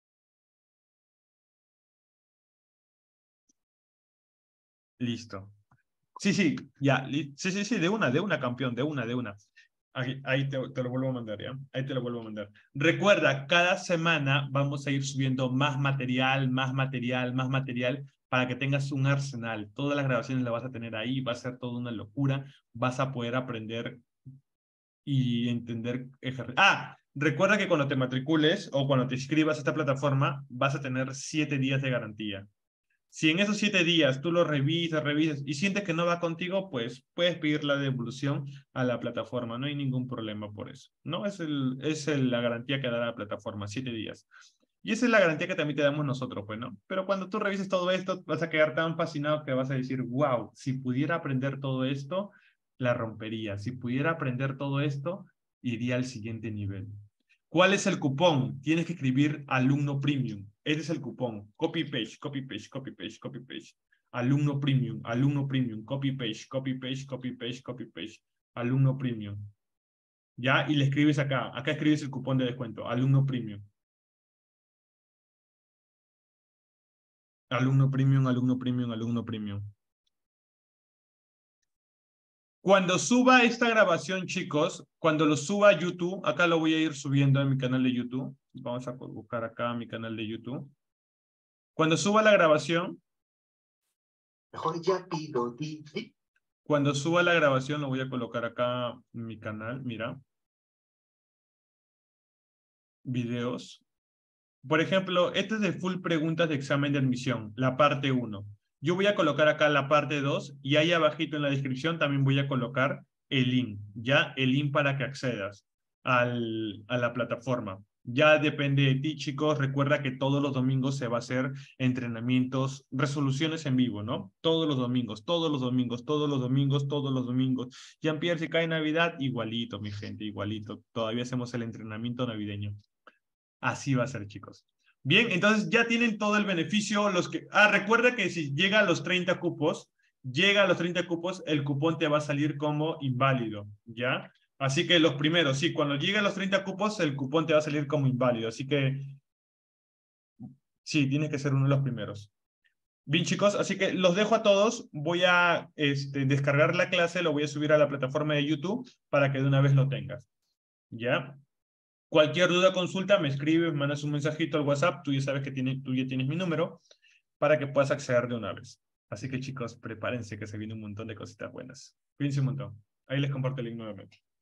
Listo. Sí, sí, ya. li- Sí, sí, sí, de una, de una, campeón, de una, de una. Ahí, ahí te, te lo vuelvo a mandar, ¿ya? Ahí te lo vuelvo a mandar. Recuerda, cada semana vamos a ir subiendo más material, más material, más material, para que tengas un arsenal. Todas las grabaciones las vas a tener ahí, va a ser toda una locura. Vas a poder aprender y entender ejer- Ah, recuerda que cuando te matricules o cuando te inscribas a esta plataforma, vas a tener siete días de garantía. Si en esos siete días tú lo revisas, revisas y sientes que no va contigo, pues puedes pedir la devolución a la plataforma. No hay ningún problema por eso. No es, el, es el- la garantía que da la plataforma, siete días. Y esa es la garantía que también te damos nosotros, pues, ¿no? Pero cuando tú revises todo esto, vas a quedar tan fascinado que vas a decir, wow, si pudiera aprender todo esto, la rompería. Si pudiera aprender todo esto, iría al siguiente nivel. ¿Cuál es el cupón? Tienes que escribir alumno premium. Ese es el cupón. Copy paste, copy paste, copy paste, copy paste. Alumno premium, alumno premium, copy paste, copy paste, copy paste, copy paste. Alumno premium. ¿Ya? Y le escribes acá. Acá escribes el cupón de descuento. Alumno premium. Alumno premium, alumno premium, alumno premium. Cuando suba esta grabación, chicos, cuando lo suba a YouTube, acá lo voy a ir subiendo en mi canal de YouTube. Vamos a buscar acá mi canal de YouTube. Cuando suba la grabación, Mejor ya pido di, di. cuando suba la grabación, lo voy a colocar acá en mi canal, mira. videos. Por ejemplo, este es de full preguntas de examen de admisión, la parte uno. Yo voy a colocar acá la parte dos y ahí abajito en la descripción también voy a colocar el link, ya el link para que accedas al, a la plataforma. Ya depende de ti, chicos. Recuerda que todos los domingos se va a hacer entrenamientos, resoluciones en vivo, ¿no? Todos los domingos, todos los domingos, todos los domingos, todos los domingos. Jean-Pierre, si cae Navidad, igualito, mi gente, igualito. Todavía hacemos el entrenamiento navideño. Así va a ser, chicos. Bien, entonces ya tienen todo el beneficio. Los que... Ah, recuerda que si llega a los treinta cupos, llega a los treinta cupos, el cupón te va a salir como inválido, ¿ya? Así que los primeros, sí, cuando llegue a los treinta cupos, el cupón te va a salir como inválido. Así que, sí, tienes que ser uno de los primeros. Bien, chicos, así que los dejo a todos. Voy a este, descargar la clase, lo voy a subir a la plataforma de YouTube para que de una vez lo tengas, ¿ya? Cualquier duda, consulta, me escribes, me mandas un mensajito al WhatsApp, tú ya sabes que tiene, tú ya tienes mi número, para que puedas acceder de una vez. Así que chicos, prepárense que se viene un montón de cositas buenas. Cuídense un montón. Ahí les comparto el link nuevamente.